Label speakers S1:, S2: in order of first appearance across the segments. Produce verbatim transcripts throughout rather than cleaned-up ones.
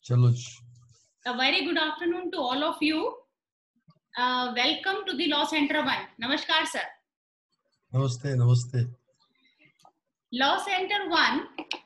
S1: चलो जी।
S2: A very good afternoon to all of you. Uh, welcome to the Law Center One. Namaskar, sir.
S1: नमस्ते नमस्ते।
S2: Law Center One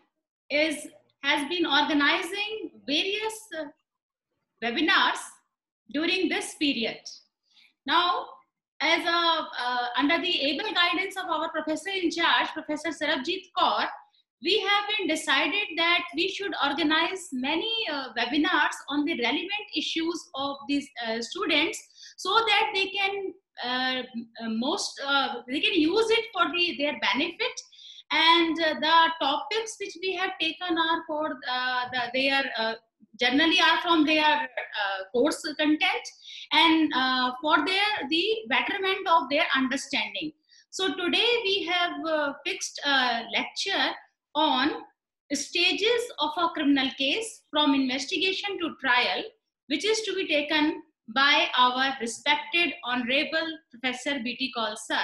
S2: is has been organizing various uh, webinars during this period. Now, as a uh, under the able guidance of our professor in charge, Professor Sarabjit Kaur, we have been decided that we should organize many uh, webinars on the relevant issues of these uh, students, so that they can uh, most uh, they can use it for the, their benefit. And uh, the topics which we have taken are for uh, the, their uh, generally are from their uh, course content, and uh, for their the betterment of their understanding. So today we have uh, fixed a lecture on stages of a criminal case from investigation to trial, which is to be taken by our respected honorable Professor B T Kaul sir.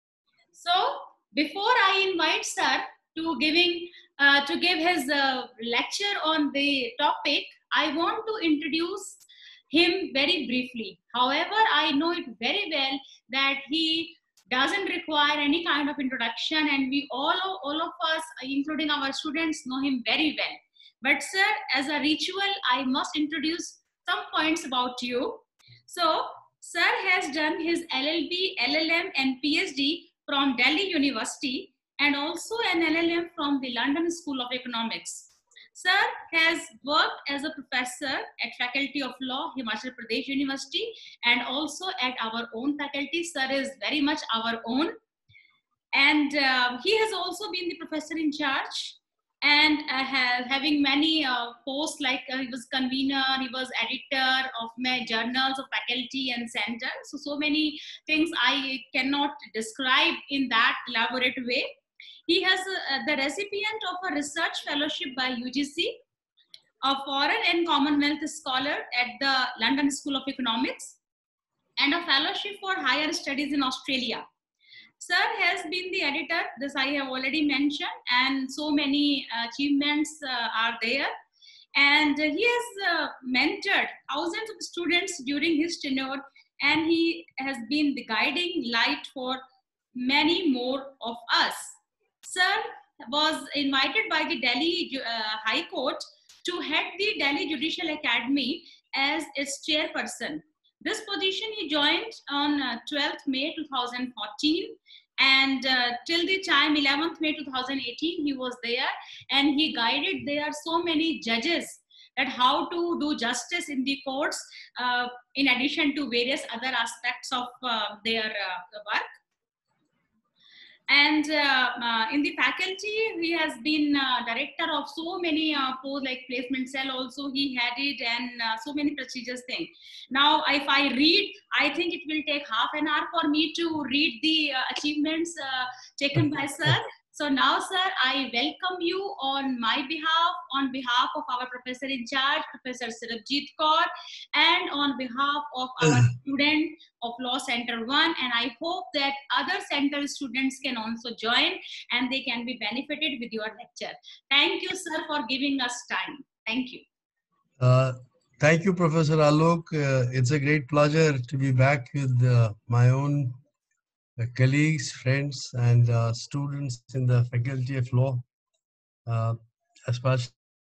S2: So before I invite sir to giving uh, to give his uh, lecture on the topic, I want to introduce him very briefly. However, I know it very well that he doesn't require any kind of introduction, and we all of, all of us, including our students, know him very well. But sir, as a ritual, I must introduce some points about you. So, sir has done his L L B, L L M, and P H D from Delhi University, and also an L L M from the London School of Economics. Sir has worked as a professor at Faculty of Law, Himachal Pradesh University, and also at our own faculty. Sir is very much our own. And uh, he has also been the professor in charge, and uh, have, having many uh, posts, like uh, he was convener, he was editor of my journals of faculty and center. So, so many things I cannot describe in that elaborate way. He has uh, the recipient of a research fellowship by U G C, a foreign and commonwealth scholar at the London School of Economics, and a fellowship for higher studies in Australia. Sir has been the editor, this I have already mentioned, and so many achievements uh, are there. And he has uh, mentored thousands of students during his tenure, and he has been the guiding light for many more of us. Sir was invited by the Delhi uh, High Court to head the Delhi Judicial Academy as its chairperson. This position he joined on uh, twelfth May two thousand fourteen, and uh, till the time eleventh May two thousand eighteen he was there, and he guided there so many judges that how to do justice in the courts, uh, in addition to various other aspects of uh, their uh, work. And uh, uh, in the faculty, he has been uh, director of so many uh, posts, like placement cell also he had it, and uh, so many prestigious things. Now, if I read, I think it will take half an hour for me to read the uh, achievements uh, taken by sir. So now, sir, I welcome you on my behalf, on behalf of our professor in charge, Professor Sarabjit Kaur, and on behalf of our student of Law Center One. And I hope that other center students can also join, and they can be benefited with your lecture. Thank you, sir, for giving us time. Thank you.
S1: Uh, thank you, Professor Alok. Uh, it's a great pleasure to be back with uh, my own uh, colleagues, friends, and uh, students in the Faculty of Law. Uh, especially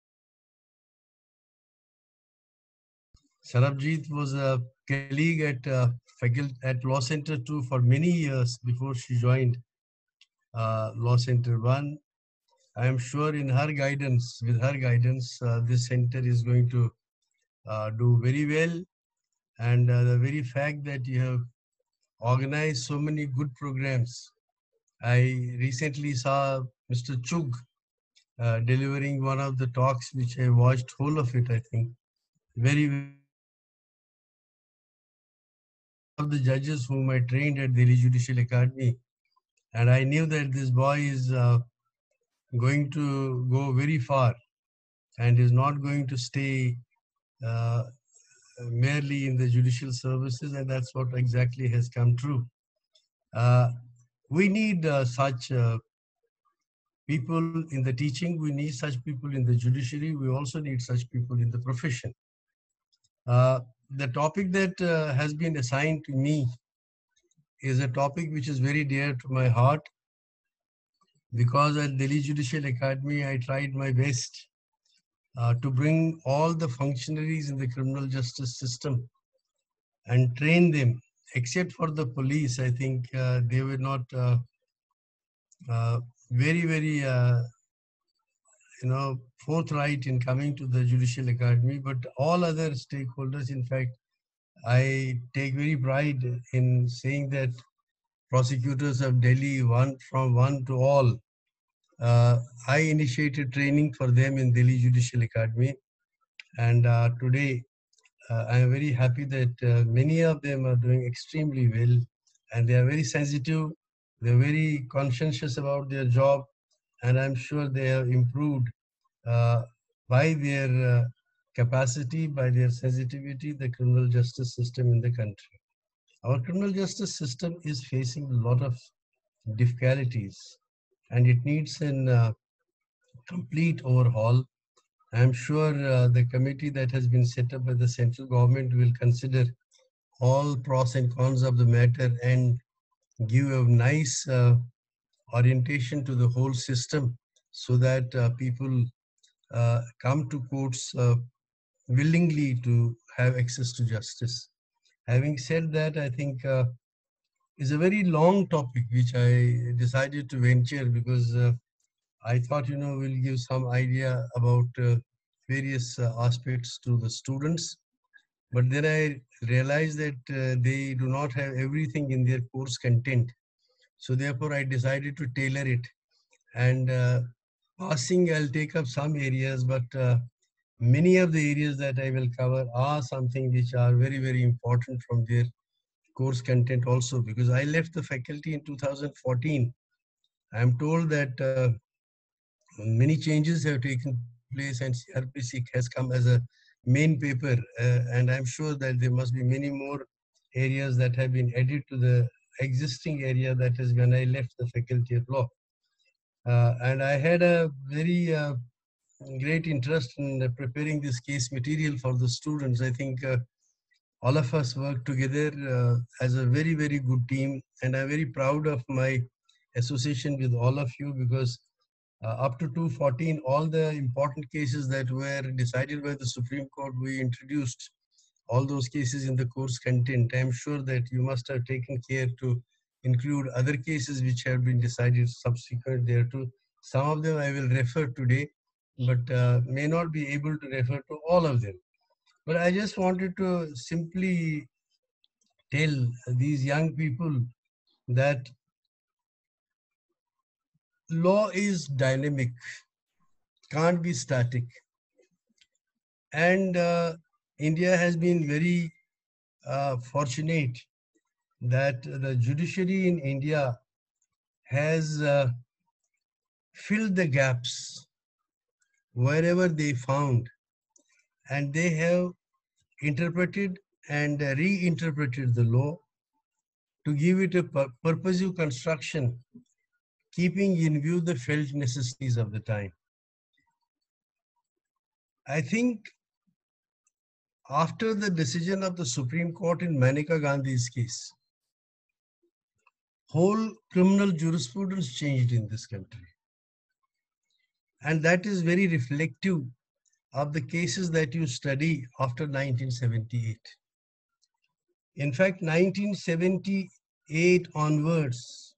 S1: Sarabjit was a colleague at uh, faculty at Law Center Two for many years before she joined uh, Law Center One. I am sure in her guidance, with her guidance, uh, this center is going to uh, do very well. And uh, the very fact that you have organized so many good programs. I recently saw Mister Chug uh, delivering one of the talks, which I watched whole of it, I think. Very, very of the judges whom I trained at Delhi Judicial Academy. And I knew that this boy is uh, going to go very far and is not going to stay uh, merely in the judicial services, and that's what exactly has come true. Uh, we need uh, such uh, people in the teaching, we need such people in the judiciary, we also need such people in the profession. Uh, the topic that uh, has been assigned to me is a topic which is very dear to my heart, because at Delhi Judicial Academy, I tried my best uh, to bring all the functionaries in the criminal justice system and train them. Except for the police, I think uh, they were not uh, uh, very, very, uh, you know, forthright in coming to the Judicial Academy. But all other stakeholders, in fact, I take very pride in saying that prosecutors of Delhi, one from one to all, uh, I initiated training for them in Delhi Judicial Academy. And uh, today, uh, I am very happy that uh, many of them are doing extremely well, and they are very sensitive. They're very conscientious about their job, and I'm sure they have improved uh, by their uh, capacity, by their sensitivity, the criminal justice system in the country. Our criminal justice system is facing a lot of difficulties, and it needs an uh, complete overhaul. I'm sure uh, the committee that has been set up by the central government will consider all pros and cons of the matter and give a nice uh, orientation to the whole system, so that uh, people uh, come to courts uh, willingly to have access to justice. Having said that, I think uh, it's a very long topic which I decided to venture, because uh, I thought, you know, we'll give some idea about uh, various uh, aspects to the students. But then I realized that uh, they do not have everything in their course content. So therefore, I decided to tailor it. And uh, passing, I'll take up some areas, but uh, many of the areas that I will cover are something which are very, very important from their course content also, because I left the faculty in two thousand fourteen. I'm told that uh, many changes have taken place, and C R P C has come as a main paper, uh, and I'm sure that there must be many more areas that have been added to the existing area, that is when I left the faculty of law. Uh, and I had a very uh, great interest in uh, preparing this case material for the students. I think uh, all of us work together uh, as a very, very good team, and I'm very proud of my association with all of you, because uh, up to two fourteen, all the important cases that were decided by the Supreme Court, we introduced all those cases in the course content. I'm sure that you must have taken care to include other cases which have been decided subsequent thereto. Some of them I will refer today, but uh, may not be able to refer to all of them. But I just wanted to simply tell these young people that law is dynamic, can't be static. And uh, India has been very uh, fortunate that the judiciary in India has uh, filled the gaps wherever they found, and they have interpreted and reinterpreted the law to give it a pur purposive construction, keeping in view the felt necessities of the time. I think after the decision of the Supreme Court in Maneka Gandhi's case, whole criminal jurisprudence changed in this country. And that is very reflective of the cases that you study after nineteen seventy-eight. In fact, nineteen seventy-eight onwards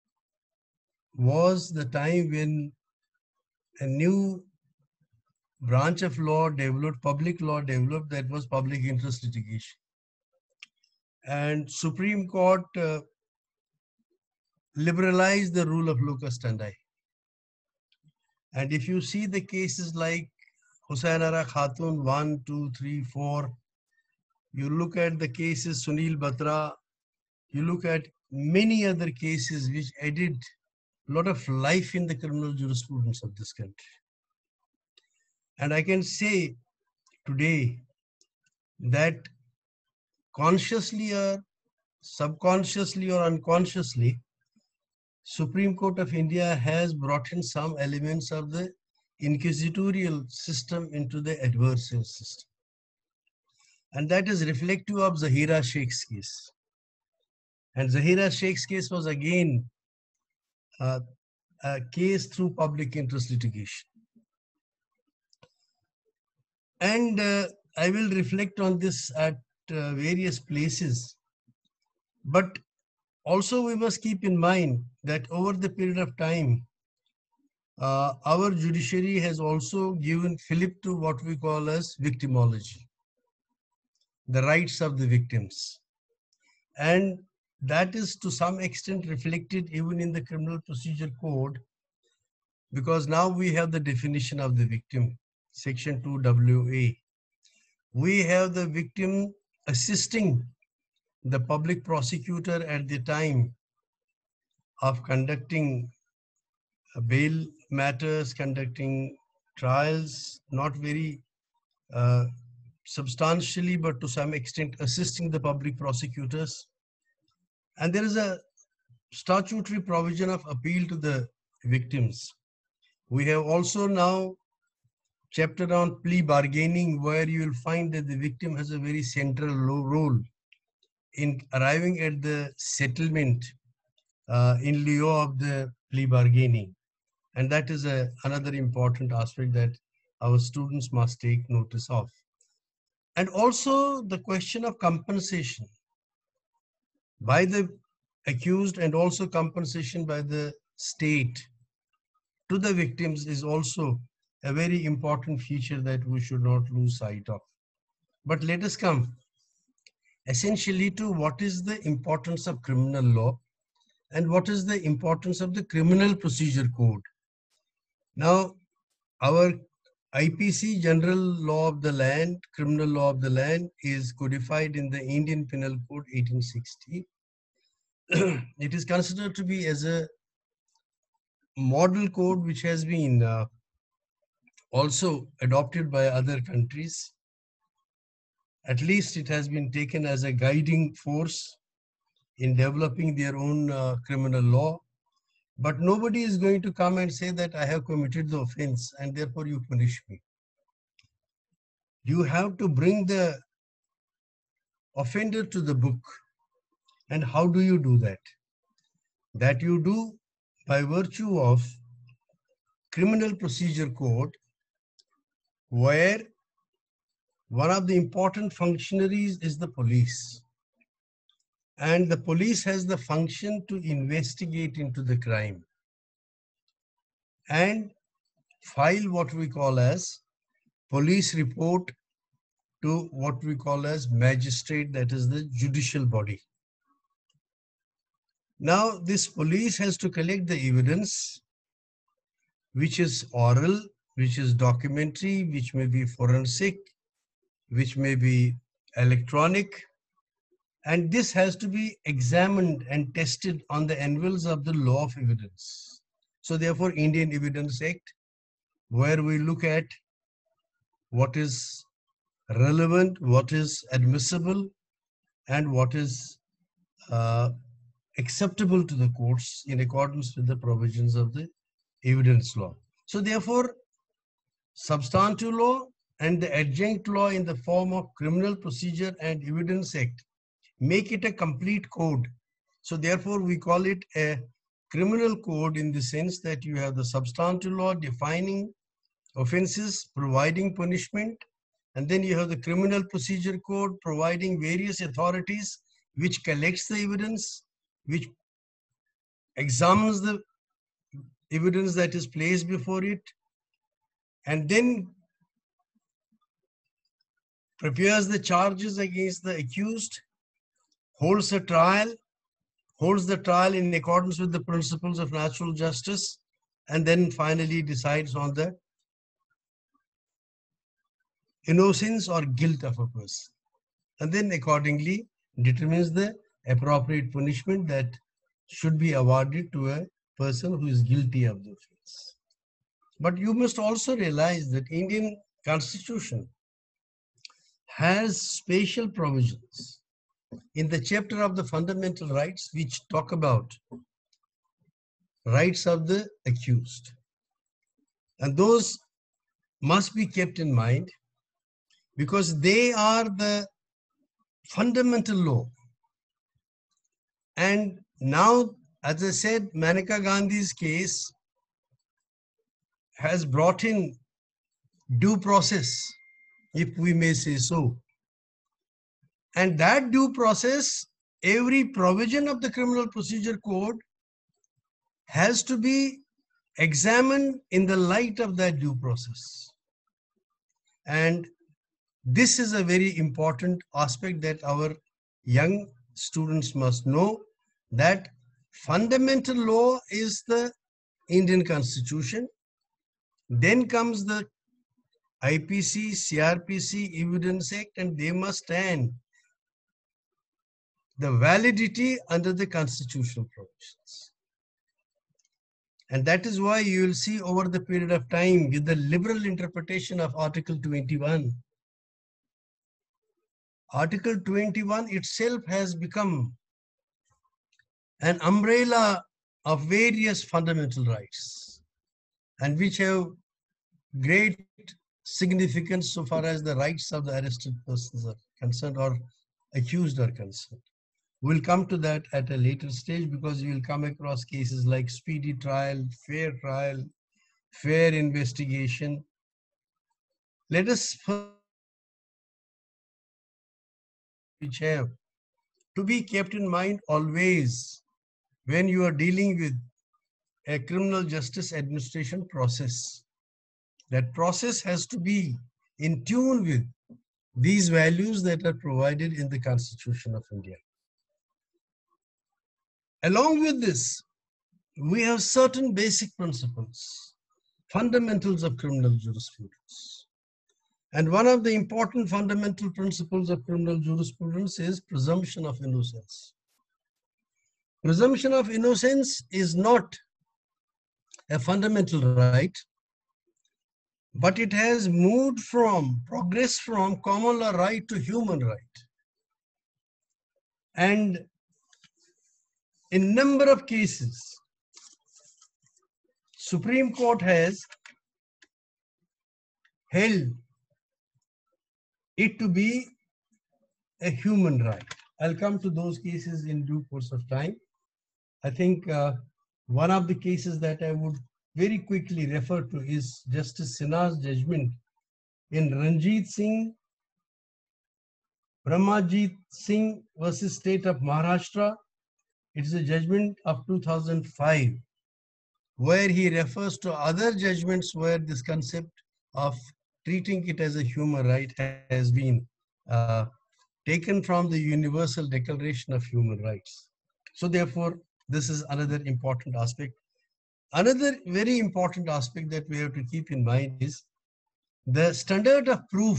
S1: was the time when a new branch of law developed, public law developed, that was public interest litigation. And Supreme Court uh, liberalized the rule of locus standi. And if you see the cases like Hussain Ara Khatun one, two, three, four, you look at the cases Sunil Batra, you look at many other cases which added a lot of life in the criminal jurisprudence of this country. And I can say today that consciously or subconsciously or unconsciously, Supreme Court of India has brought in some elements of the inquisitorial system into the adversarial system. And that is reflective of Zahira Sheikh's case. And Zahira Sheikh's case was again uh, a case through public interest litigation. And uh, I will reflect on this at uh, various places. But also we must keep in mind that over the period of time, uh, our judiciary has also given fillip to what we call as victimology, the rights of the victims. And that is to some extent reflected even in the Criminal Procedure Code, because now we have the definition of the victim, section two W A. We have the victim assisting the public prosecutor at the time of conducting bail matters, conducting trials, not very uh, substantially, but to some extent assisting the public prosecutors. And there is a statutory provision of appeal to the victims. We have also now chapter on plea bargaining, where you will find that the victim has a very central role in arriving at the settlement uh, in lieu of the plea bargaining. And that is a, another important aspect that our students must take notice of. And also the question of compensation by the accused and also compensation by the state to the victims is also a very important feature that we should not lose sight of. But let us come essentially to what is the importance of criminal law and what is the importance of the Criminal Procedure Code. Now, our I P C, General Law of the Land, Criminal Law of the Land, is codified in the Indian Penal Code eighteen sixty. It is considered to be as a model code which has been uh, also adopted by other countries. At least it has been taken as a guiding force in developing their own uh, criminal law. But nobody is going to come and say that I have committed the offense and therefore you punish me. You have to bring the offender to the book. And how do you do that? That you do by virtue of Criminal Procedure Code, where one of the important functionaries is the police. And the police has the function to investigate into the crime and file what we call as police report to what we call as magistrate, that is the judicial body. Now, this police has to collect the evidence, which is oral, which is documentary, which may be forensic, which may be electronic, and this has to be examined and tested on the anvils of the law of evidence. So therefore, Indian Evidence Act, where we look at what is relevant, what is admissible, and what is uh, acceptable to the courts in accordance with the provisions of the evidence law. So therefore, substantive law and the adjunct law in the form of Criminal Procedure and Evidence Act make it a complete code. So therefore, we call it a criminal code in the sense that you have the substantive law defining offenses, providing punishment, and then you have the Criminal Procedure Code providing various authorities which collects the evidence, which examines the evidence that is placed before it, and then prepares the charges against the accused, holds a trial, holds the trial in accordance with the principles of natural justice, and then finally decides on the innocence or guilt of a person. And then accordingly determines the appropriate punishment that should be awarded to a person who is guilty of the offense. But you must also realize that Indian Constitution has special provisions in the chapter of the fundamental rights which talk about rights of the accused. And those must be kept in mind because they are the fundamental law. And now, as I said, Maneka Gandhi's case has brought in due process, if we may say so. And that due process, every provision of the Criminal Procedure Code has to be examined in the light of that due process. And this is a very important aspect that our young students must know, that fundamental law is the Indian Constitution. Then comes the I P C, C R P C, Evidence Act, and they must stand the validity under the constitutional provisions. And that is why you will see over the period of time with the liberal interpretation of Article twenty-one. Article twenty-one itself has become an umbrella of various fundamental rights and which have great significance so far as the rights of the arrested persons are concerned or accused are concerned. We'll come to that at a later stage because you will come across cases like speedy trial, fair trial, fair investigation. Let us first which have to be kept in mind always when you are dealing with a criminal justice administration process. That process has to be in tune with these values that are provided in the Constitution of India. Along with this, we have certain basic principles, fundamentals of criminal jurisprudence. And one of the important fundamental principles of criminal jurisprudence is presumption of innocence. Presumption of innocence is not a fundamental right, but it has moved from, progressed from common law right to human right. And in number of cases, Supreme Court has held it to be a human right. I'll come to those cases in due course of time. I think uh, one of the cases that I would very quickly refer to is Justice Sinha's judgment in Ranjit Singh, Brahmajit Singh versus State of Maharashtra. It is a judgment of two thousand five, where he refers to other judgments where this concept of treating it as a human right has been uh, taken from the Universal Declaration of Human Rights. So therefore, this is another important aspect. Another very important aspect that we have to keep in mind is the standard of proof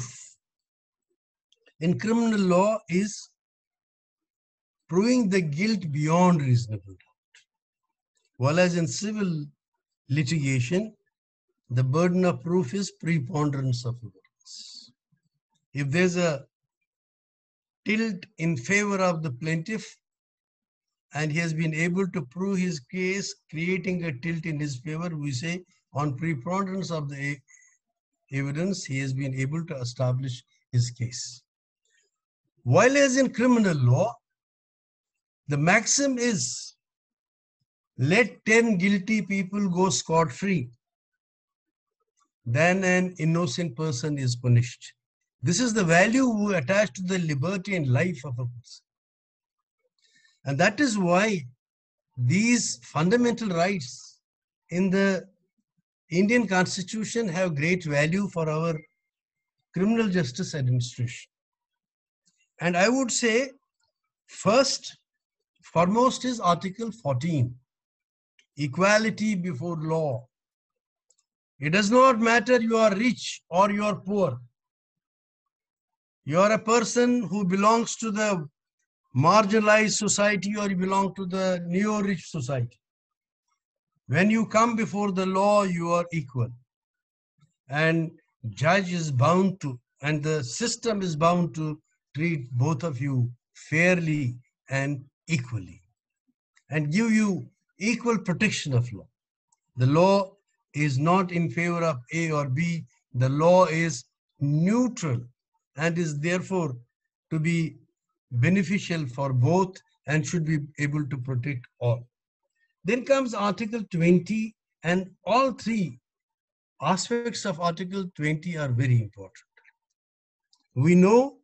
S1: in criminal law is proving the guilt beyond reasonable doubt. While as in civil litigation, the burden of proof is preponderance of evidence. If there's a tilt in favor of the plaintiff and he has been able to prove his case, creating a tilt in his favor, we say on preponderance of the evidence, he has been able to establish his case. While as in criminal law, the maxim is let ten guilty people go scot-free than an innocent person is punished. This is the value we attach to the liberty and life of a person. And that is why these fundamental rights in the Indian Constitution have great value for our criminal justice administration. And I would say, first, foremost is Article fourteen, equality before law. It does not matter you are rich or you are poor. You are a person who belongs to the marginalized society or you belong to the neo-rich society. When you come before the law, you are equal. And judge is bound to, and the system is bound to treat both of you fairly and equally and give you equal protection of law. The law is not in favor of A or B. The law is neutral and is therefore to be beneficial for both and should be able to protect all. Then comes Article twenty, and all three aspects of Article twenty are very important. We know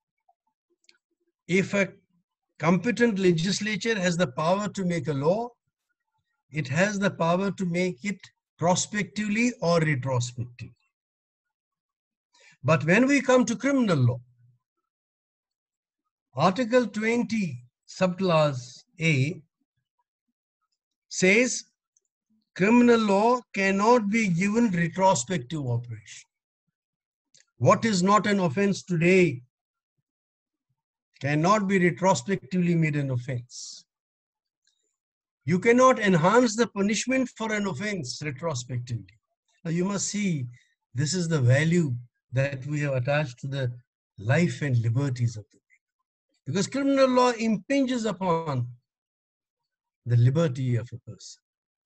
S1: if a competent legislature has the power to make a law, it has the power to make it prospectively or retrospectively. But when we come to criminal law, Article twenty, subclause A says criminal law cannot be given retrospective operation. What is not an offense today cannot be retrospectively made an offense. You cannot enhance the punishment for an offense retrospectively. Now you must see, this is the value that we have attached to the life and liberties of the people. Because criminal law impinges upon the liberty of a person.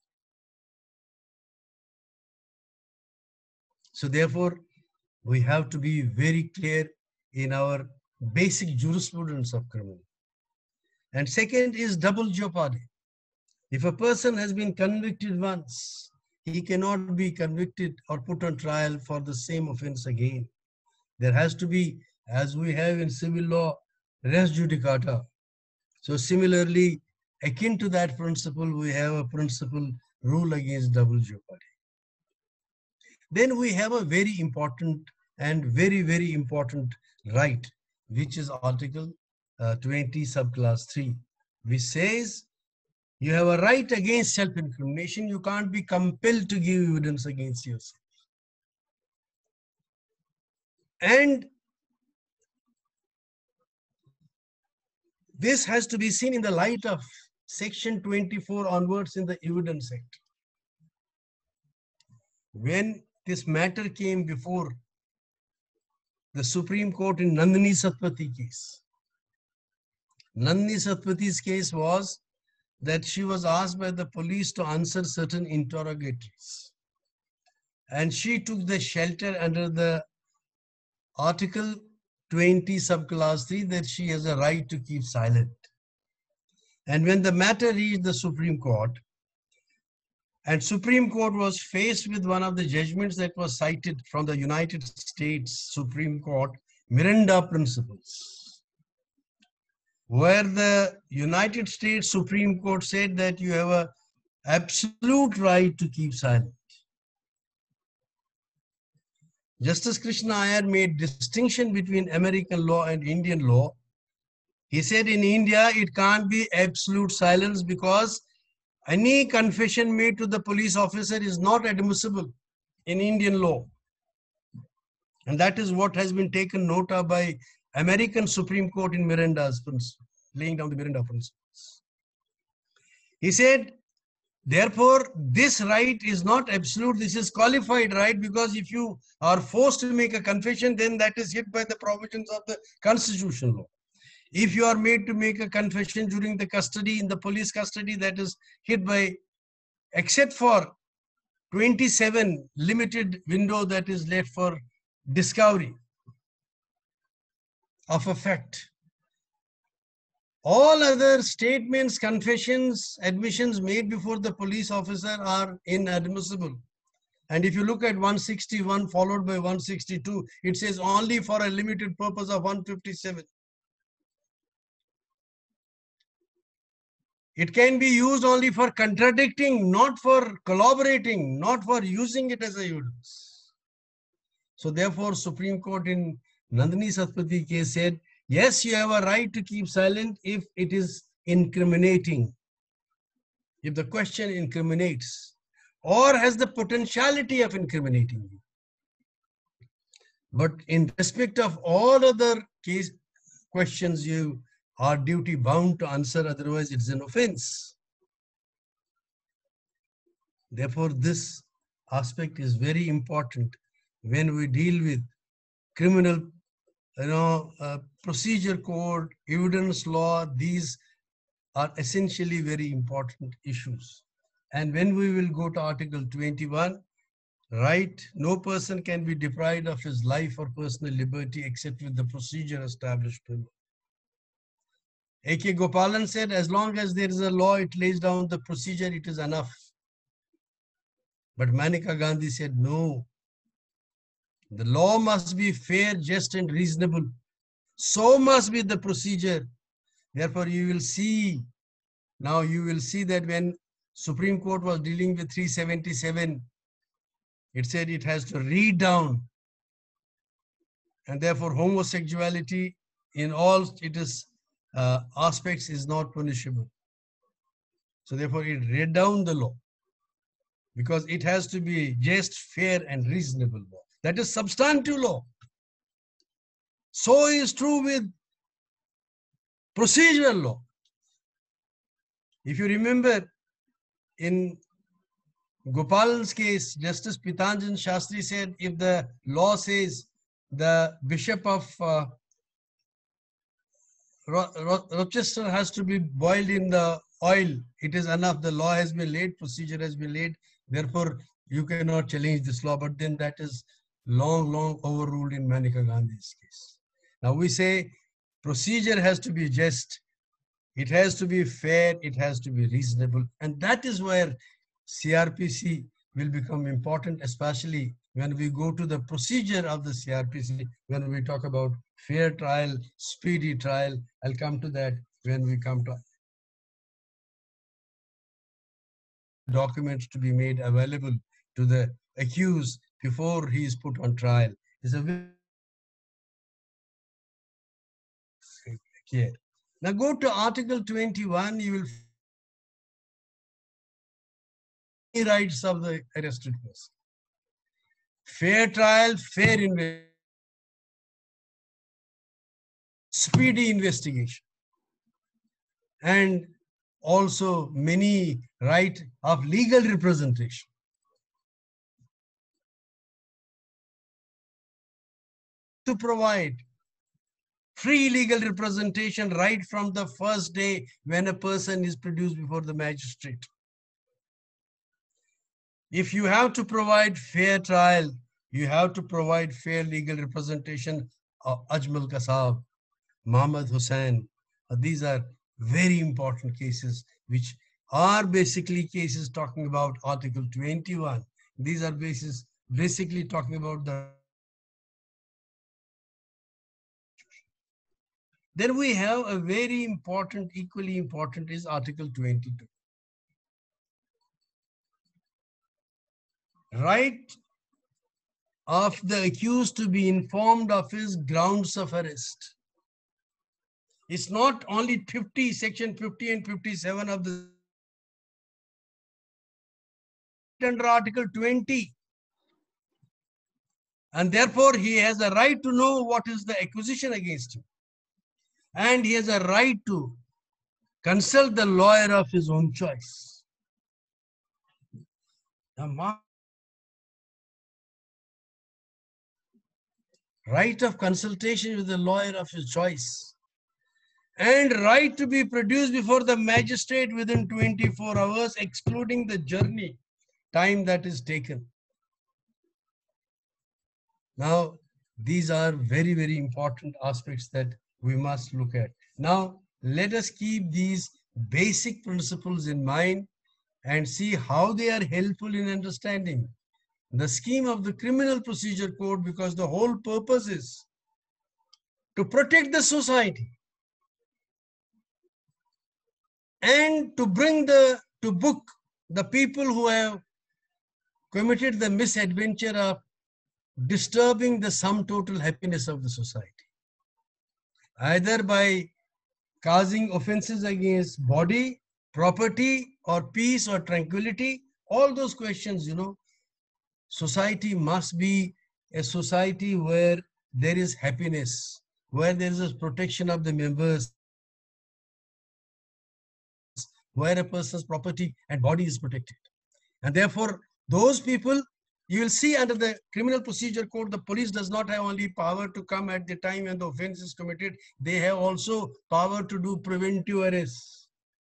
S1: So therefore, we have to be very clear in our basic jurisprudence of criminal. And second is double jeopardy. If a person has been convicted once, he cannot be convicted or put on trial for the same offense again. There has to be, as we have in civil law, res judicata. So similarly, akin to that principle, we have a principle rule against double jeopardy. Then we have a very important and very, very important right, which is Article uh, twenty, subclass three, which says you have a right against self-incrimination. You can't be compelled to give evidence against yourself. And this has to be seen in the light of Section twenty-four onwards in the Evidence Act. When this matter came before the Supreme Court in Nandini Satpathy case, Nandini Satpathy's case was that she was asked by the police to answer certain interrogatories. And she took the shelter under the Article twenty, subclass three, that she has a right to keep silent. And when the matter reached the Supreme Court, and Supreme Court was faced with one of the judgments that was cited from the United States Supreme Court, Miranda principles, where the United States Supreme Court said that you have an absolute right to keep silent. Justice Krishna Iyer made distinction between American law and Indian law. He said in India, it can't be absolute silence because any confession made to the police officer is not admissible in Indian law. And that is what has been taken note of by American Supreme Court in Miranda's principle, laying down the Miranda principles. He said, therefore, this right is not absolute, this is qualified right, because if you are forced to make a confession, then that is hit by the provisions of the constitutional law. If you are made to make a confession during the custody, in the police custody, that is hit by, except for twenty-seven limited window that is left for discovery of a fact. All other statements, confessions, admissions made before the police officer are inadmissible. And if you look at one sixty-one followed by one sixty-two, it says only for a limited purpose of one fifty-seven. It can be used only for contradicting, not for collaborating, not for using it as a evidence. So therefore, Supreme Court in Nandini Satpathy case said, yes, you have a right to keep silent if it is incriminating, if the question incriminates or has the potentiality of incriminating you. But in respect of all other case questions, you are duty bound to answer, otherwise it's an offense. Therefore, this aspect is very important when we deal with criminal, you know, uh, procedure code, evidence law. These are essentially very important issues. And when we will go to Article twenty-one, right, no person can be deprived of his life or personal liberty except with the procedure established in law. A K Gopalan said, as long as there is a law, it lays down the procedure, it is enough. But Maneka Gandhi said, no, the law must be fair, just and reasonable. So must be the procedure. Therefore, you will see, now you will see that when Supreme Court was dealing with three seventy-seven, it said it has to read down. And therefore, homosexuality in all its uh, aspects is not punishable. So therefore, it read down the law because it has to be just, fair, and reasonable law. That is substantive law. So is true with procedural law. If you remember, in Gopalan's case, Justice Pitanjan Shastri said, if the law says the Bishop of uh, Ro Ro Rochester has to be boiled in the oil, it is enough. The law has been laid, procedure has been laid. Therefore, you cannot challenge this law. But then that is long, long overruled in Maneka Gandhi's case. Now we say procedure has to be just, it has to be fair, it has to be reasonable. And that is where C R P C will become important, especially when we go to the procedure of the C R P C, when we talk about fair trial, speedy trial. I'll come to that when we come to documents to be made available to the accused before he is put on trial. It's a very clear. Now go to Article twenty-one, you will find the rights of the arrested person. Fair trial, fair investigation, speedy investigation, and also many right of legal representation. To provide free legal representation right from the first day when a person is produced before the magistrate. If you have to provide fair trial, you have to provide fair legal representation of Ajmal Kasab, Muhammad Hussain. These are very important cases, which are basically cases talking about Article twenty-one. These are bases basically talking about the. Then we have a very important, equally important is Article twenty-two. Right of the accused to be informed of his grounds of arrest. It's not only fifty, section fifty and fifty-seven of the under Article twenty. And therefore he has a right to know what is the accusation against him. And he has a right to consult the lawyer of his own choice. Now, right of consultation with the lawyer of his choice. And right to be produced before the magistrate within twenty-four hours, excluding the journey time that is taken. Now, these are very, very important aspects that we must look at. Now, let us keep these basic principles in mind and see how they are helpful in understanding the scheme of the Criminal Procedure Code, because the whole purpose is to protect the society and to bring the to book the people who have committed the misadventure of disturbing the sum total happiness of the society, either by causing offenses against body, property, or peace or tranquility. All those questions, you know, society must be a society where there is happiness, where there is a protection of the members, where a person's property and body is protected. And therefore, those people, you will see under the Criminal Procedure Code, the police does not have only power to come at the time when the offense is committed, they have also power to do preventive arrests.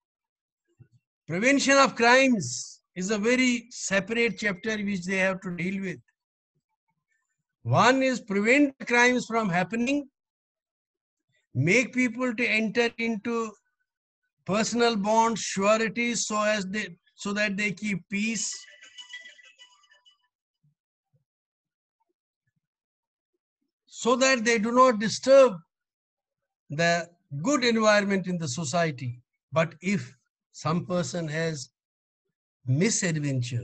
S1: Prevention of crimes is a very separate chapter which they have to deal with. One is prevent crimes from happening, make people to enter into personal bonds, sureties, so as they so that they keep peace. So that they do not disturb the good environment in the society. But if some person has misadventured,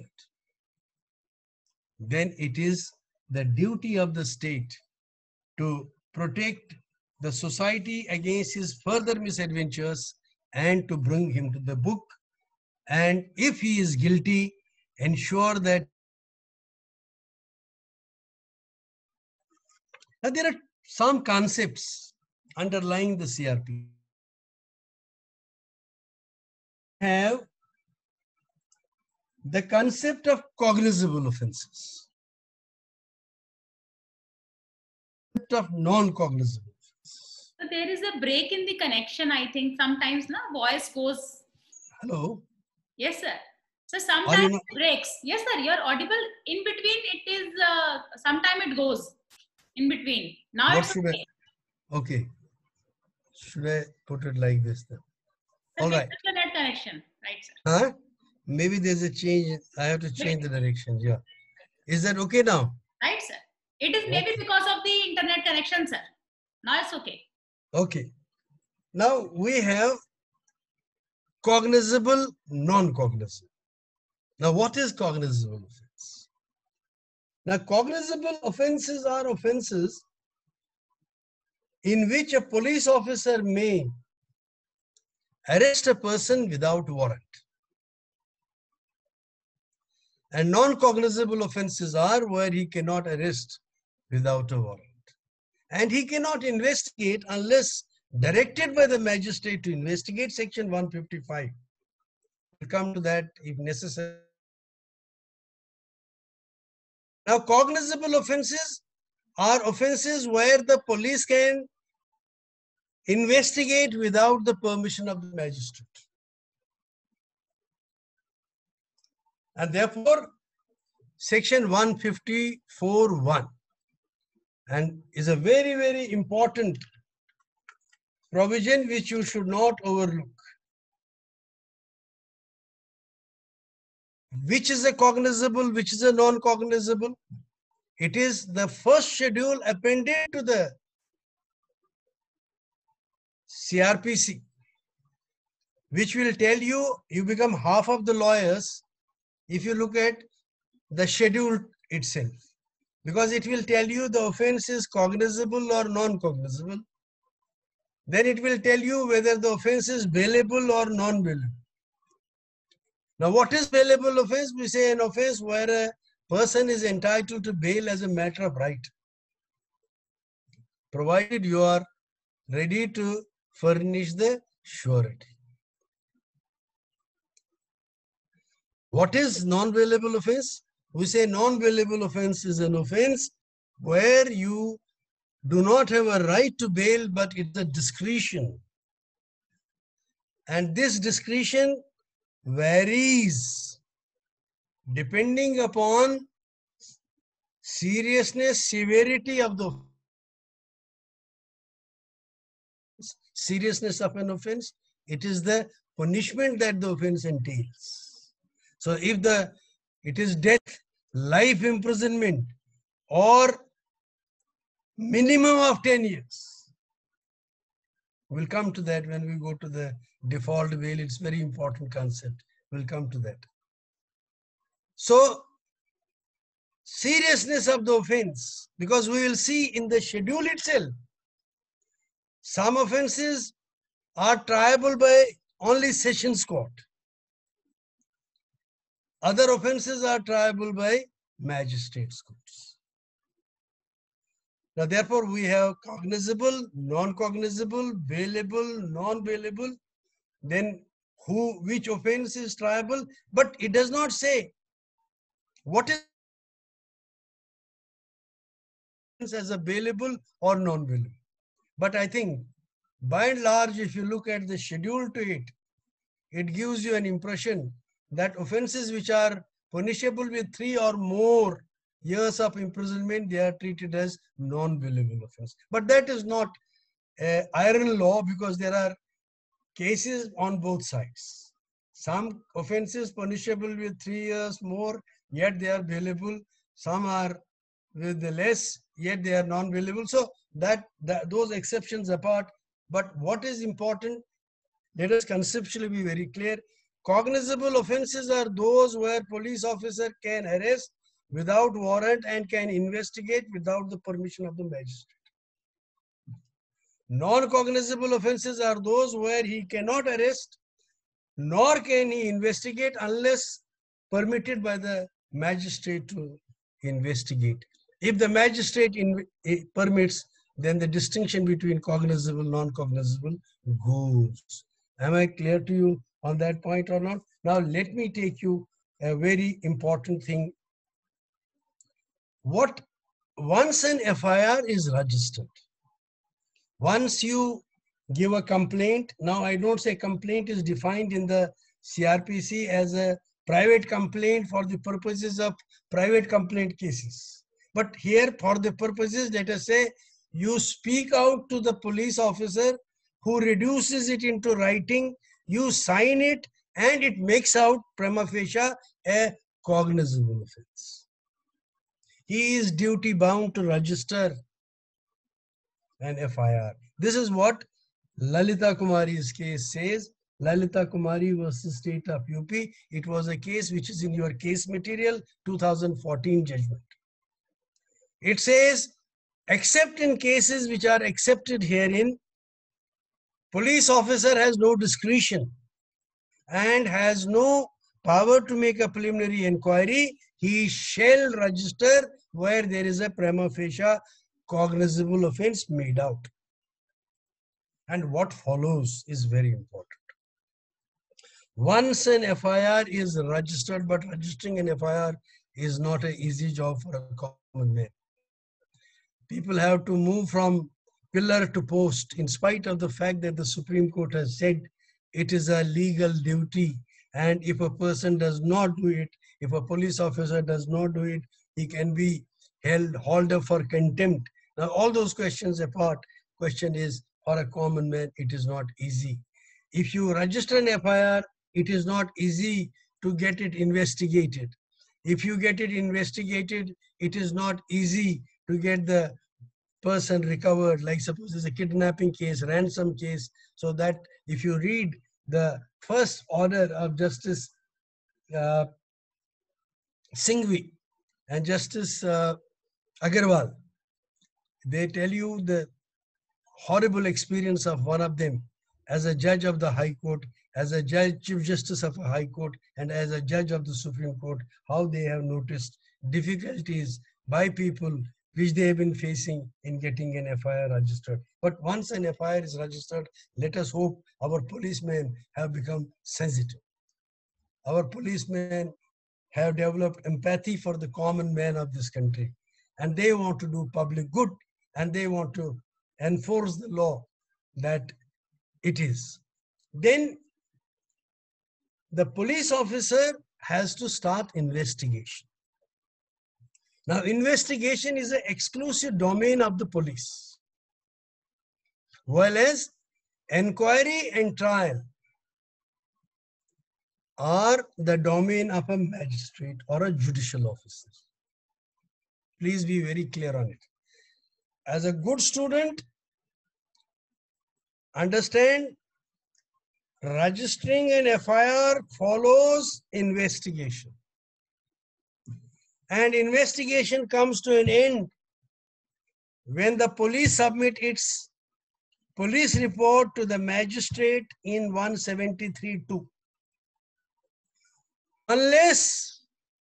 S1: then it is the duty of the state to protect the society against his further misadventures and to bring him to the book. And if he is guilty, ensure that. Now, there are some concepts underlying the C R P. Have the concept of cognizable offenses, of non-cognizable.
S2: So there is a break in the connection, I think. Sometimes na voice goes.
S1: Hello.
S2: Yes, sir. So sometimes it breaks. Yes, sir. You're audible. In between, it is. Uh, sometimes it goes in between. Now
S1: What
S2: it's
S1: should
S2: okay.
S1: I? Okay. Should I put it like this then?
S2: So
S1: All
S2: this
S1: right.
S2: is the net connection, right, sir?
S1: Huh? Maybe there's a change. I have to change the direction. Yeah. Is that okay now?
S2: Right, sir. It is maybe
S1: Okay.
S2: because of the internet connection, sir. Now it's okay.
S1: Okay. Now we have cognizable, non-cognizable. Now what is cognizable offense? Now cognizable offenses are offenses in which a police officer may arrest a person without warrant. And non-cognizable offenses are where he cannot arrest without a warrant. And he cannot investigate unless directed by the magistrate to investigate, section one fifty-five. We'll come to that if necessary. Now, cognizable offenses are offenses where the police can investigate without the permission of the magistrate. And therefore, section one fifty-four one and is a very, very important provision which you should not overlook. Which is a cognizable, which is a non-cognizable? It is the first schedule appended to the C R P C, which will tell you, you become half of the lawyers if you look at the schedule itself, because it will tell you the offense is cognizable or non-cognizable. Then it will tell you whether the offense is bailable or non-bailable. Now, what is bailable offense? We say an offense where a person is entitled to bail as a matter of right, provided you are ready to furnish the surety. What is non-bailable offense? We say non-bailable offense is an offense where you do not have a right to bail, but it's a discretion. And this discretion varies depending upon seriousness, severity of the seriousness of an offense. It is the punishment that the offense entails. So if the it is death, life imprisonment, or minimum of ten years. We'll come to that when we go to the default bail. It's very important concept. We'll come to that. So, seriousness of the offense, because we will see in the schedule itself, some offenses are triable by only sessions court. Other offenses are triable by magistrates courts. Now, therefore, we have cognizable, non-cognizable, bailable, non-bailable, then who, which offense is triable, but it does not say what is as a bailable or non-bailable. But I think, by and large, if you look at the schedule to it, it gives you an impression that offenses which are punishable with three or more years of imprisonment, they are treated as non-bailable offense. But that is not uh, iron law, because there are cases on both sides. Some offenses punishable with three years more, yet they are bailable. Some are with the less, yet they are non-bailable. So that, that those exceptions apart, but what is important, let us conceptually be very clear. Cognizable offenses are those where police officer can arrest without warrant and can investigate without the permission of the magistrate. Non-cognizable offenses are those where he cannot arrest nor can he investigate unless permitted by the magistrate to investigate. If the magistrate in, eh, permits, then the distinction between cognizable and non-cognizable goes. Am I clear to you on that point or not? Now let me take you a very important thing. What once an F I R is registered, once you give a complaint, now I don't say complaint is defined in the C R P C as a private complaint for the purposes of private complaint cases. But here for the purposes, let us say you speak out to the police officer who reduces it into writing, you sign it, and it makes out prima facie a cognizable offense. He is duty bound to register an F I R. This is what Lalita Kumari's case says. Lalita Kumari versus State of U P. It was a case which is in your case material, two thousand fourteen judgment. It says, except in cases which are accepted herein, police officer has no discretion and has no power to make a preliminary inquiry. He shall register where there is a prima facie cognizable offense made out. And what follows is very important. Once an F I R is registered, but registering an F I R is not an easy job for a common man. People have to move from pillar to post, in spite of the fact that the Supreme Court has said it is a legal duty, and if a person does not do it, if a police officer does not do it, he can be held hauled up for contempt. Now all those questions apart, question is, for a common man, it is not easy. If you register an F I R, it is not easy to get it investigated. If you get it investigated, it is not easy to get the person recovered. Like suppose there's a kidnapping case, ransom case, so that if you read the first order of Justice uh, Singhvi and Justice uh, Agarwal, they tell you the horrible experience of one of them as a judge of the High Court, as a judge, Chief Justice of a High Court, and as a judge of the Supreme Court, how they have noticed difficulties by people which they have been facing in getting an F I R registered. But once an F I R is registered, let us hope our policemen have become sensitive. Our policemen have developed empathy for the common man of this country, and they want to do public good, and they want to enforce the law that it is. Then the police officer has to start investigation. Now, investigation is an exclusive domain of the police, while as inquiry and trial are the domain of a magistrate or a judicial officer. Please be very clear on it. As a good student, understand registering an F I R follows investigation. And investigation comes to an end when the police submit its police report to the magistrate in one seventy-three two. Unless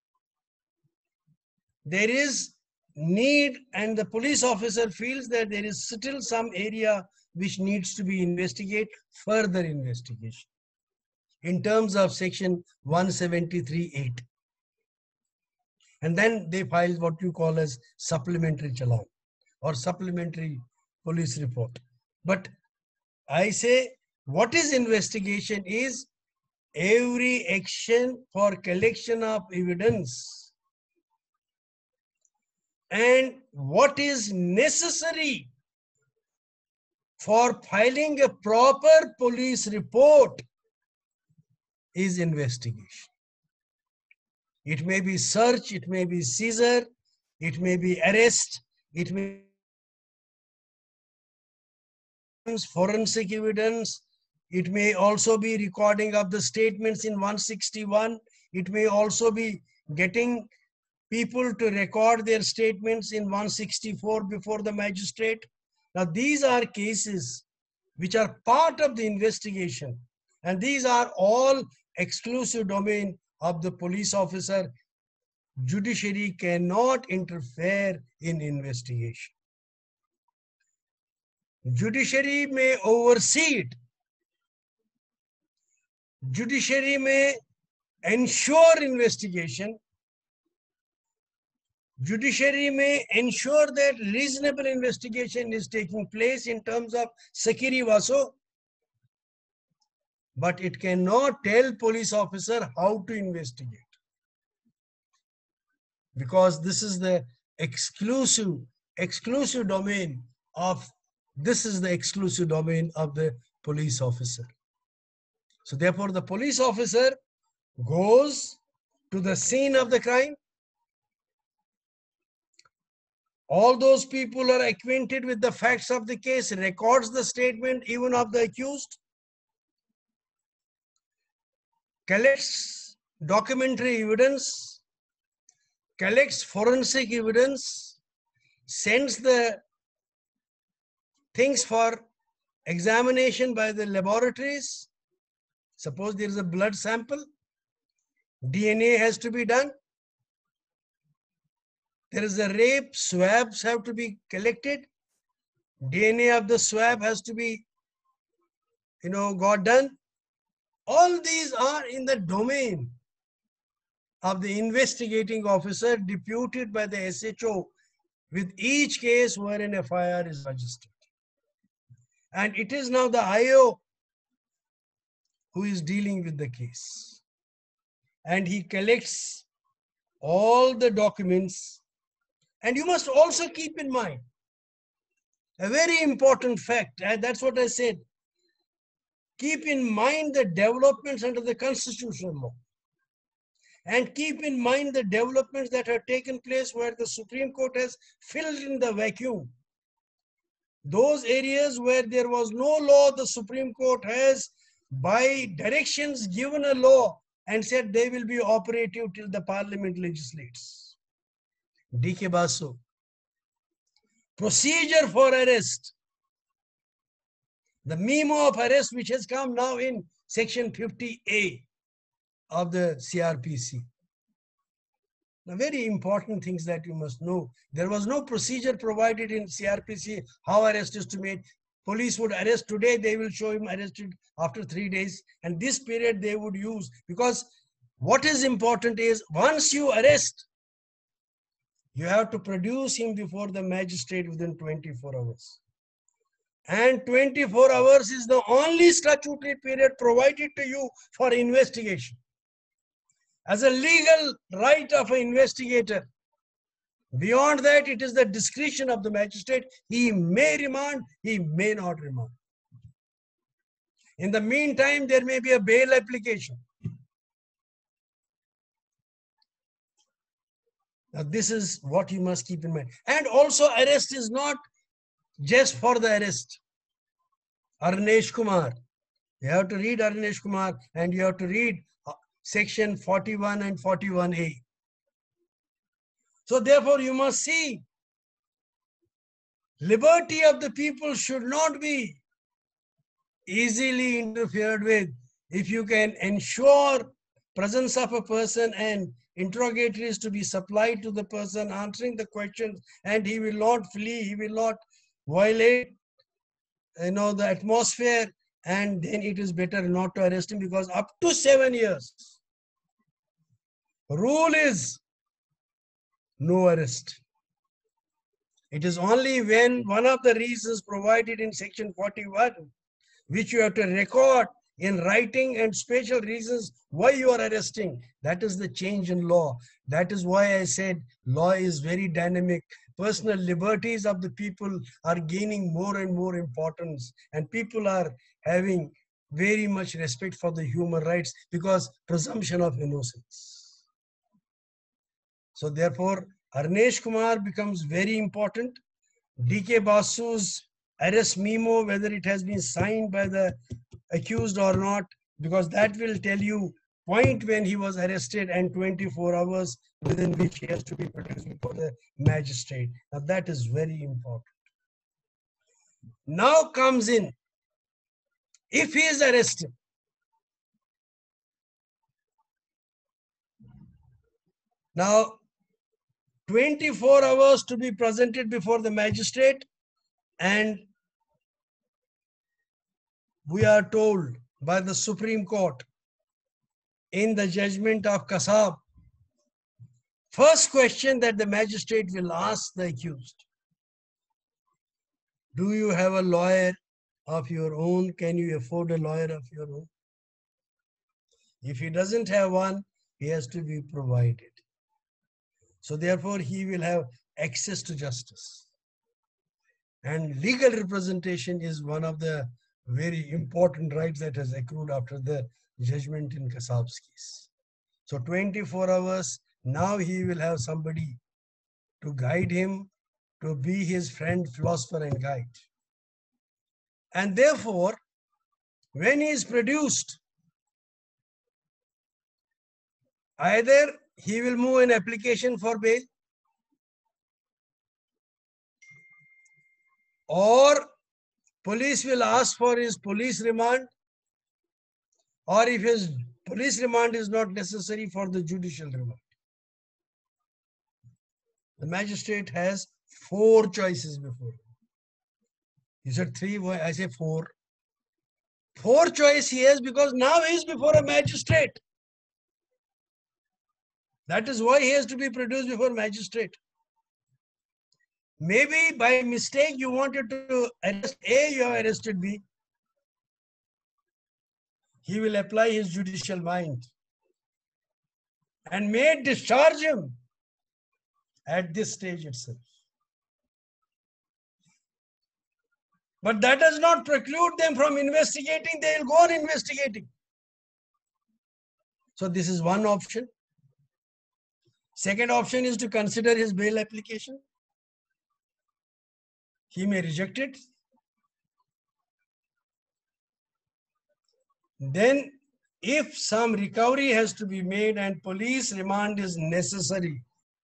S1: there is need and the police officer feels that there is still some area which needs to be investigated, further investigation in terms of section one seventy-three eight. And then they file what you call as supplementary challan or supplementary police report. But I say what is investigation is every action for collection of evidence and what is necessary for filing a proper police report is investigation. It may be search, it may be seizure, it may be arrest, it may be forensic evidence, it may also be recording of the statements in one sixty-one, it may also be getting people to record their statements in one sixty-four before the magistrate. Now these are cases which are part of the investigation, and these are all exclusive domain of the police officer. Judiciary cannot interfere in investigation. Judiciary may oversee it. Judiciary may ensure investigation. Judiciary may ensure that reasonable investigation is taking place in terms of Sakiri Vaso, but it cannot tell police officer how to investigate, because this is the exclusive, exclusive domain of, this is the exclusive domain of the police officer. So therefore the police officer goes to the scene of the crime. All those people are acquainted with the facts of the case, records the statement even of the accused, collects documentary evidence, collects forensic evidence, sends the things for examination by the laboratories. Suppose there is a blood sample, D N A has to be done. There is a rape, swabs have to be collected. D N A of the swab has to be, you know, got done. All these are in the domain of the investigating officer deputed by the S H O with each case where an F I R is registered. And it is now the I O who is dealing with the case. And he collects all the documents. And you must also keep in mind a very important fact, and that's what I said. Keep in mind the developments under the constitutional law. And keep in mind the developments that have taken place where the Supreme Court has filled in the vacuum. Those areas where there was no law, the Supreme Court has, by directions, given a law and said they will be operative till the Parliament legislates. D K Basu. Procedure for arrest. The memo of arrest which has come now in section fifty A of the C R P C. Now, very important things that you must know. There was no procedure provided in C R P C how arrest is to be made. Police would arrest today, they will show him arrested after three days. And this period they would use, because what is important is once you arrest, you have to produce him before the magistrate within twenty-four hours. And twenty-four hours is the only statutory period provided to you for investigation. As a legal right of an investigator, beyond that, it is the discretion of the magistrate. He may remand, he may not remand. In the meantime, there may be a bail application. Now, this is what you must keep in mind. And also, arrest is not just for the arrest. Arnesh Kumar. You have to read Arnesh Kumar and you have to read section forty-one and forty-one A. So therefore, you must see liberty of the people should not be easily interfered with. If you can ensure presence of a person and interrogatories to be supplied to the person answering the questions, and he will not flee, he will not violate, you know, the atmosphere, and then it is better not to arrest him, because up to seven years, rule is no arrest. It is only when one of the reasons provided in section forty-one, which you have to record in writing and special reasons why you are arresting. That is the change in law. That is why I said law is very dynamic. Personal liberties of the people are gaining more and more importance, and people are having very much respect for the human rights because presumption of innocence. So therefore, Arnesh Kumar becomes very important. D K Basu's arrest memo, whether it has been signed by the accused or not, because that will tell you point when he was arrested and twenty-four hours within which he has to be produced before the magistrate. Now that is very important. Now comes in, if he is arrested, now twenty-four hours to be presented before the magistrate, and we are told by the Supreme Court in the judgment of Kasab, first question that the magistrate will ask the accused: do you have a lawyer of your own? Can you afford a lawyer of your own? If he doesn't have one, he has to be provided. So therefore, he will have access to justice. And legal representation is one of the very important rights that has accrued after the judgment in Kasab's case. So twenty-four hours, now he will have somebody to guide him, to be his friend, philosopher, and guide. And therefore, when he is produced, either he will move an application for bail, or police will ask for his police remand, or if his police remand is not necessary, for the judicial remand. The magistrate has four choices before him. You said three, why I say four. Four choice he has because now he is before a magistrate. That is why he has to be produced before magistrate. Maybe by mistake you wanted to arrest A, you have arrested B. He will apply his judicial mind and may discharge him at this stage itself. But that does not preclude them from investigating. They will go on investigating. So this is one option. Second option is to consider his bail application. He may reject it. Then, if some recovery has to be made and police remand is necessary,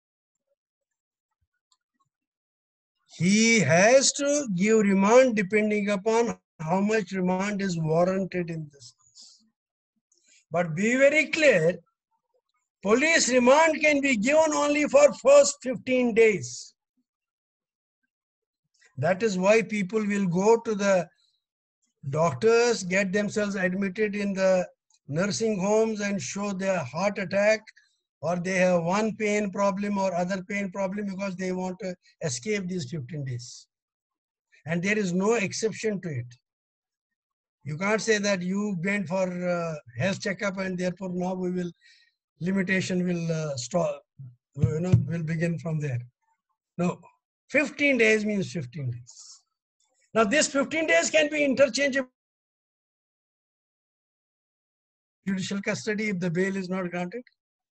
S1: he has to give remand depending upon how much remand is warranted in this case. But be very clear, police remand can be given only for first fifteen days. That is why people will go to the doctors, get themselves admitted in the nursing homes and show their heart attack, or they have one pain problem or other pain problem because they want to escape these fifteen days. And there is no exception to it. You can't say that you went for uh, health checkup and therefore now we will, limitation will uh, stop, you know, will begin from there. No, fifteen days means fifteen days. Now this fifteen days can be interchangeable. Judicial custody if the bail is not granted.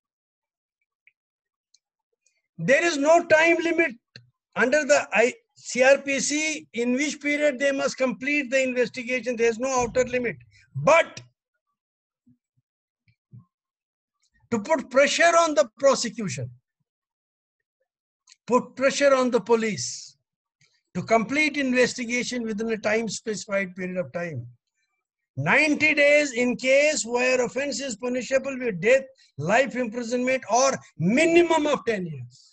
S1: There is no time limit under the C R P C in which period they must complete the investigation. There is no outer limit. But to put pressure on the prosecution, put pressure on the police to complete investigation within a time specified period of time. ninety days in case where offense is punishable with death, life imprisonment, or minimum of ten years.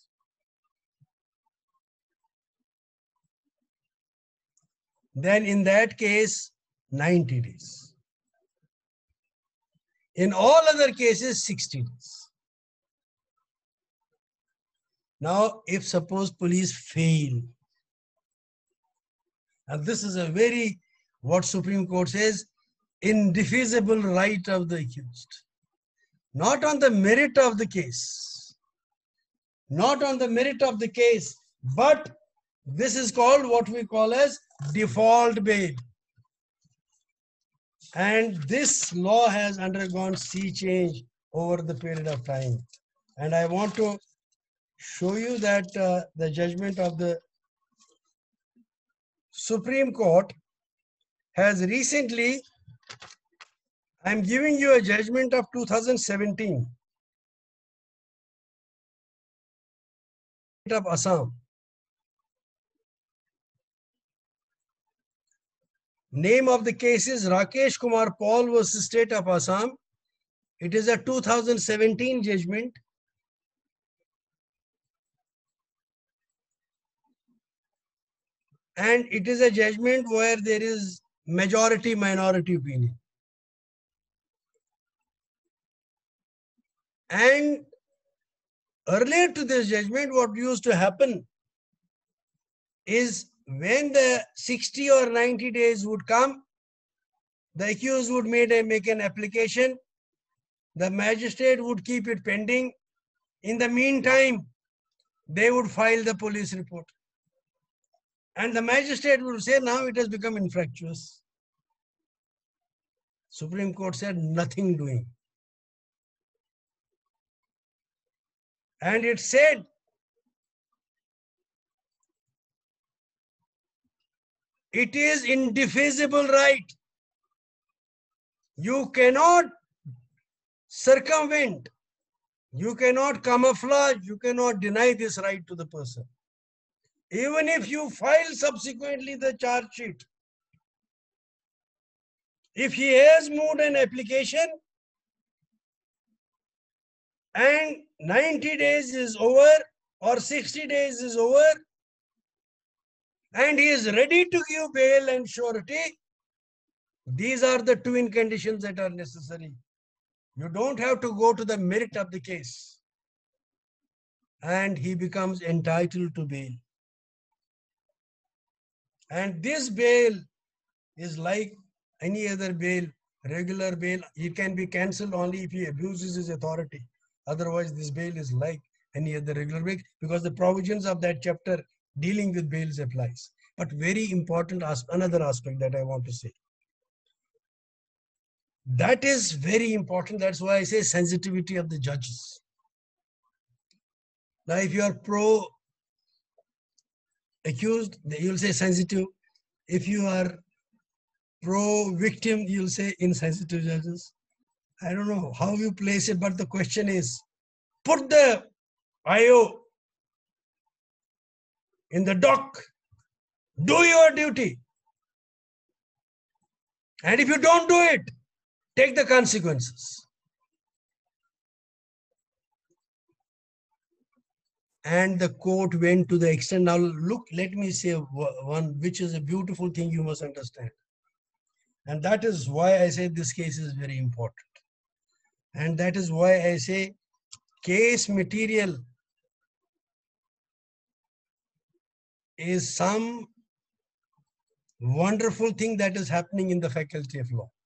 S1: Then in that case, ninety days. In all other cases, sixty days. Now, if suppose police fail, and this is a very, what Supreme Court says, indefeasible right of the accused, not on the merit of the case, not on the merit of the case, but this is called what we call as default bail. And this law has undergone sea change over the period of time. And I want to show you that uh, the judgment of the Supreme Court has recently, I'm giving you a judgment of two thousand seventeen of Assam. Name of the case is Rakesh Kumar Paul versus State of Assam. It is a two thousand seventeen judgment. And it is a judgment where there is majority minority opinion. And earlier to this judgment, what used to happen is when the sixty or ninety days would come, the accused would make, a, make an application, the magistrate would keep it pending. In the meantime, they would file the police report. And the magistrate would say, now it has become infractuous. Supreme Court said, nothing doing. And it said, it is indefeasible right. You cannot circumvent, you cannot camouflage, you cannot deny this right to the person. Even if you file subsequently the charge sheet, if he has moved an application and ninety days is over or sixty days is over and he is ready to give bail and surety, these are the twin conditions that are necessary. You don't have to go to the merit of the case. And he becomes entitled to bail. And this bail is like any other bail, regular bail. It can be cancelled only if he abuses his authority. Otherwise, this bail is like any other regular bail because the provisions of that chapter dealing with bails applies. But very important, another aspect that I want to say. That is very important. That's why I say sensitivity of the judges. Now, if you are pro accused, you'll say sensitive. If you are pro victim, you'll say insensitive judges. I don't know how you place it, but the question is, put the I O in the dock, do your duty. And if you don't do it, take the consequences. And the court went to the extent. Now look, let me say one, which is a beautiful thing you must understand. And that is why I say this case is very important. And that is why I say case material is some wonderful thing that is happening in the Faculty of Law.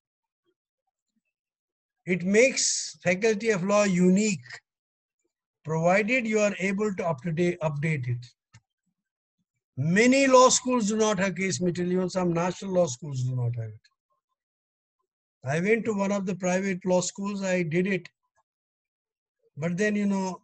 S1: It makes Faculty of Law unique, provided you are able to update, update it. Many law schools do not have case material, even some national law schools do not have it. I went to one of the private law schools, I did it. But then, you know,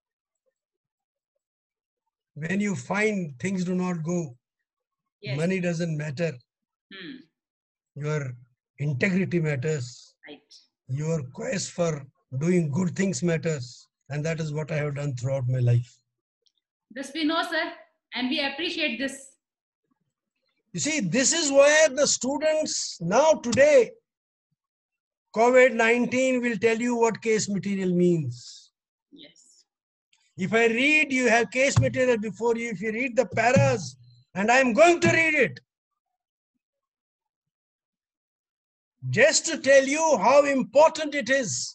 S1: when you find things do not go, yes. Money doesn't matter. Hmm. Your integrity matters. Right. Your quest for doing good things matters. And that is what I have done throughout my life.
S2: This we know, sir, and we appreciate this.
S1: You see, this is where the students now today, COVID nineteen will tell you what case material means.
S2: Yes.
S1: If I read, you have case material before you. If you read the paras, and I am going to read it, just to tell you how important it is.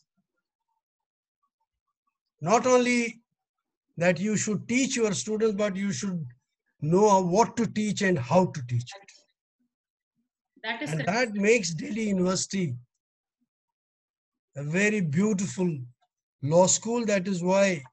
S1: Not only that you should teach your students, but you should know what to teach and how to teach it.
S2: That is
S1: And
S2: correct.
S1: that makes Delhi University a very beautiful law school. That is why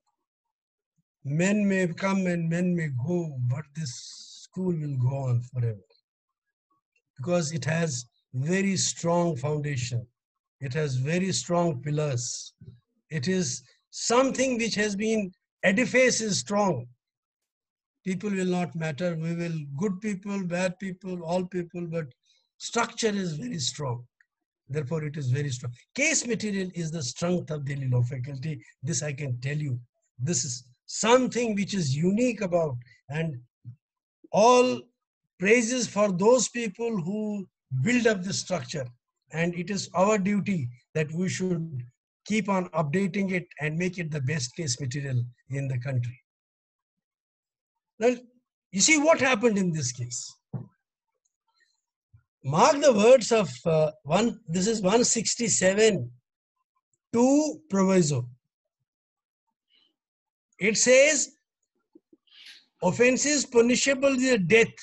S1: men may come and men may go, but this school will go on forever. Because it has very strong foundation. It has very strong pillars. It is something which has been, edifice is strong. People will not matter. We will, good people, bad people, all people, but structure is very strong. Therefore, it is very strong. Case material is the strength of Delhi Law Faculty. This I can tell you. This is something which is unique about, and all praises for those people who build up the structure. And it is our duty that we should keep on updating it and make it the best case material in the country. Now, you see what happened in this case. Mark the words of uh, one, this is one sixty-seven, two proviso. It says, offenses punishable with death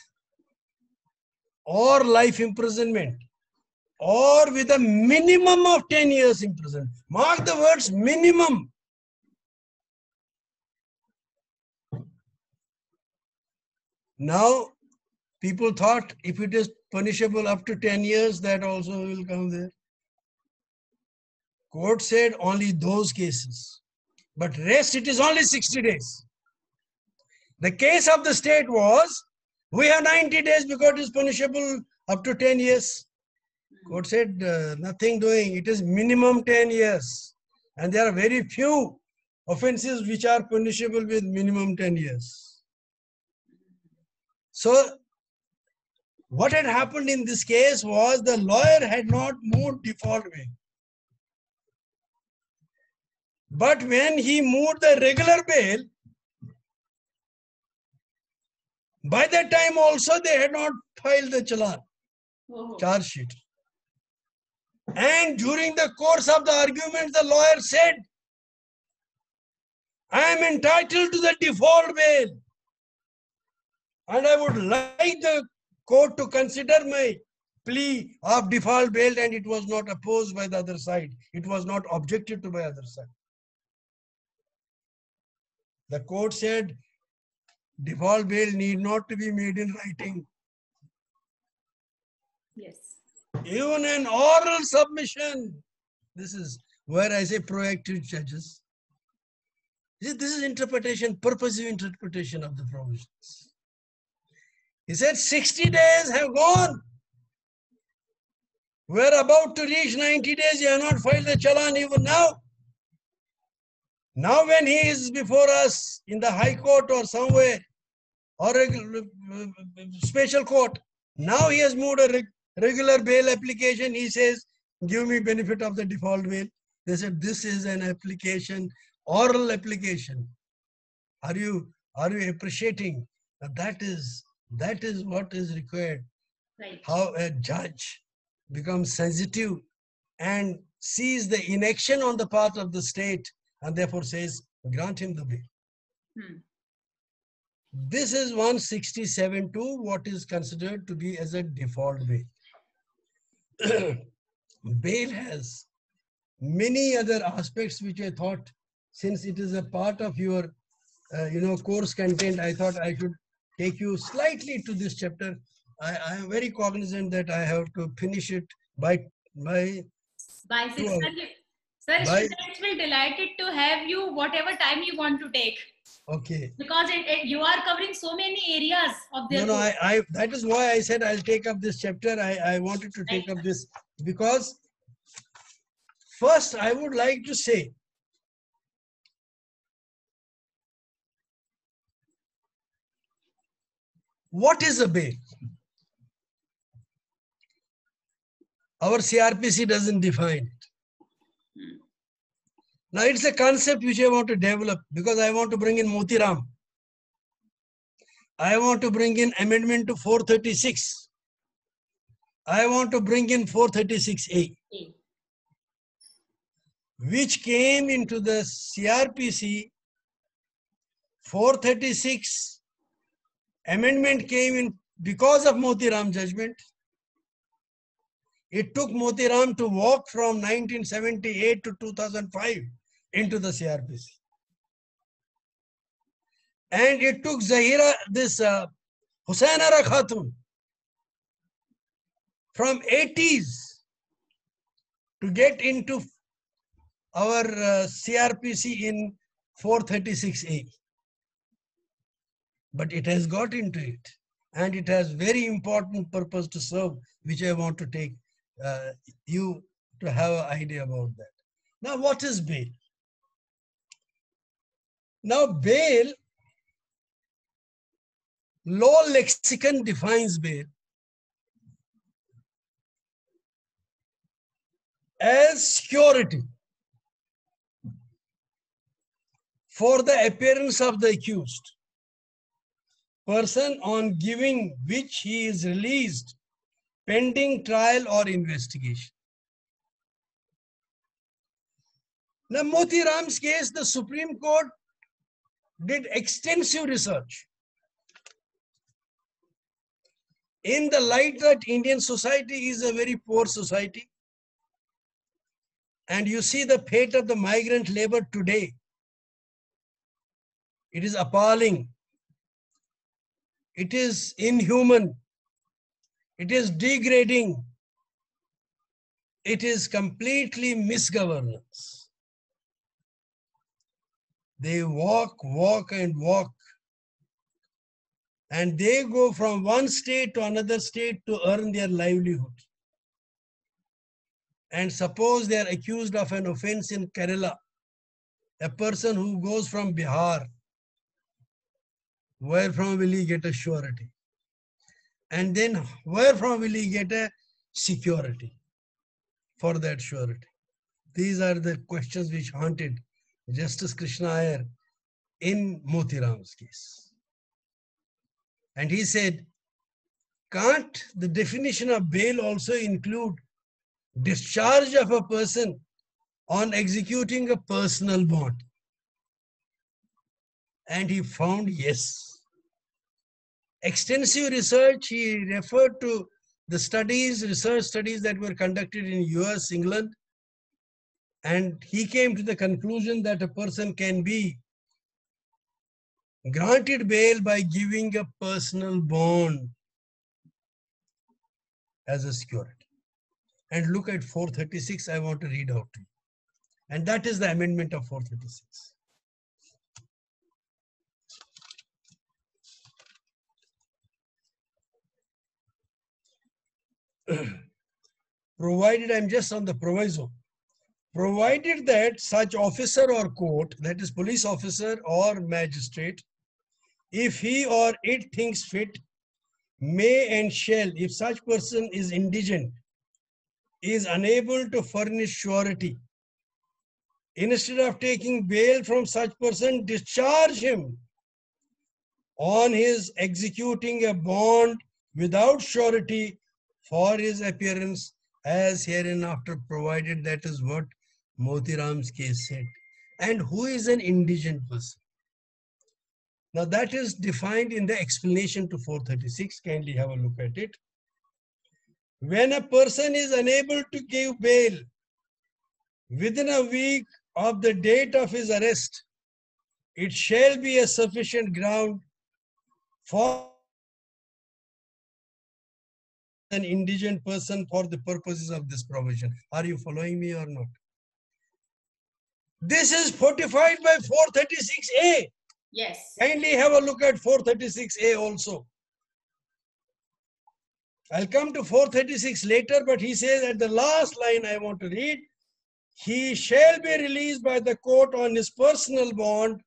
S1: or life imprisonment or with a minimum of ten years imprisonment. Mark the words minimum. Now, people thought if it is punishable up to ten years, that also will come there. Court said only those cases, but rest it is only sixty days. The case of the state was, we have ninety days because it is punishable up to ten years. Court said uh, nothing doing, it is minimum ten years. And there are very few offenses which are punishable with minimum ten years. So, what had happened in this case was the lawyer had not moved default bail. But when he moved the regular bail, by that time also they had not filed the challan,
S2: Oh.
S1: charge sheet. And during the course of the argument, the lawyer said, I am entitled to the default bail. And I would like the court to consider my plea of default bail, and it was not opposed by the other side. It was not objected to by the other side. The court said default bail need not to be made in writing.
S2: Yes.
S1: Even an oral submission. This is where I say proactive judges. This is interpretation, purposive interpretation of the provisions. He said sixty days have gone. We're about to reach ninety days. You have not filed the challan even now. Now when he is before us in the high court or somewhere, or a special court, now he has moved a regular bail application. He says, give me benefit of the default bail. They said, this is an application, oral application. Are you, are you appreciating that that is, that is what is required?
S2: Right.
S1: How a judge becomes sensitive and sees the inaction on the part of the state and therefore says, grant him the bail.
S2: Hmm.
S1: This is one sixty-seven two, what is considered to be as a default bail. Bail has many other aspects which I thought, since it is a part of your uh, you know, course content, I thought I should take you slightly to this chapter. I, I am very cognizant that I have to finish it by by
S2: By six thirty. Sir,
S1: by,
S2: students will delighted to have you whatever time you want to take.
S1: Okay.
S2: Because it, it, you are covering so many areas of their
S1: No, no,
S2: course.
S1: I, I, that is why I said I'll take up this chapter. I, I wanted to take
S2: Right.
S1: up this because first I would like to say what is a bail? Our C R P C doesn't define it.
S2: Hmm.
S1: Now it's a concept which I want to develop because I want to bring in Moti Ram. I want to bring in amendment to four thirty-six. I want to bring in four thirty-six A,
S2: A.
S1: which came into the C R P C. four thirty-six amendment came in because of Moti Ram judgment. It took Motiram to walk from nineteen seventy-eight to two thousand five into the C R P C. And it took Zahira, this uh, Hussainara Khatun, from eighties to get into our uh, C R P C in four thirty-six A. But it has got into it, and it has very important purpose to serve, which I want to take uh, you to have an idea about that. Now, what is bail? Now, bail, law lexicon defines bail as security for the appearance of the accused person on giving which he is released pending trial or investigation. Now, Moti Ram's case, the Supreme Court did extensive research in the light that Indian society is a very poor society. And you see the fate of the migrant labor today. It is appalling. It is inhuman. It is degrading. It is completely misgovernance. They walk, walk and walk. And they go from one state to another state to earn their livelihood. And suppose they are accused of an offense in Kerala, a person who goes from Bihar, where from will he get a surety? And then where from will he get a security for that surety? These are the questions which haunted Justice Krishna Iyer in Moti Ram's case. And he said, can't the definition of bail also include discharge of a person on executing a personal bond? And he found yes. Extensive research, he referred to the studies, research studies that were conducted in U S, England, and he came to the conclusion that a person can be granted bail by giving a personal bond as a security. And look at four thirty-six, I want to read out to you. And that is the amendment of four thirty-six. Provided, I'm just on the proviso, provided that such officer or court, that is police officer or magistrate, if he or it thinks fit, may and shall, if such person is indigent, is unable to furnish surety, instead of taking bail from such person, discharge him on his executing a bond without surety for his appearance as hereinafter provided. That is what Moti Ram's case said. And who is an indigent person? Now that is defined in the explanation to four thirty-six. Kindly have a look at it. When a person is unable to give bail within a week of the date of his arrest, it shall be a sufficient ground for an indigent person for the purposes of this provision. Are you following me or not? This is fortified by four thirty-six A.
S2: Yes.
S1: Kindly have a look at four thirty-six A also. I'll come to four thirty-six later, but he says at the last line I want to read, he shall be released by the court on his personal bond.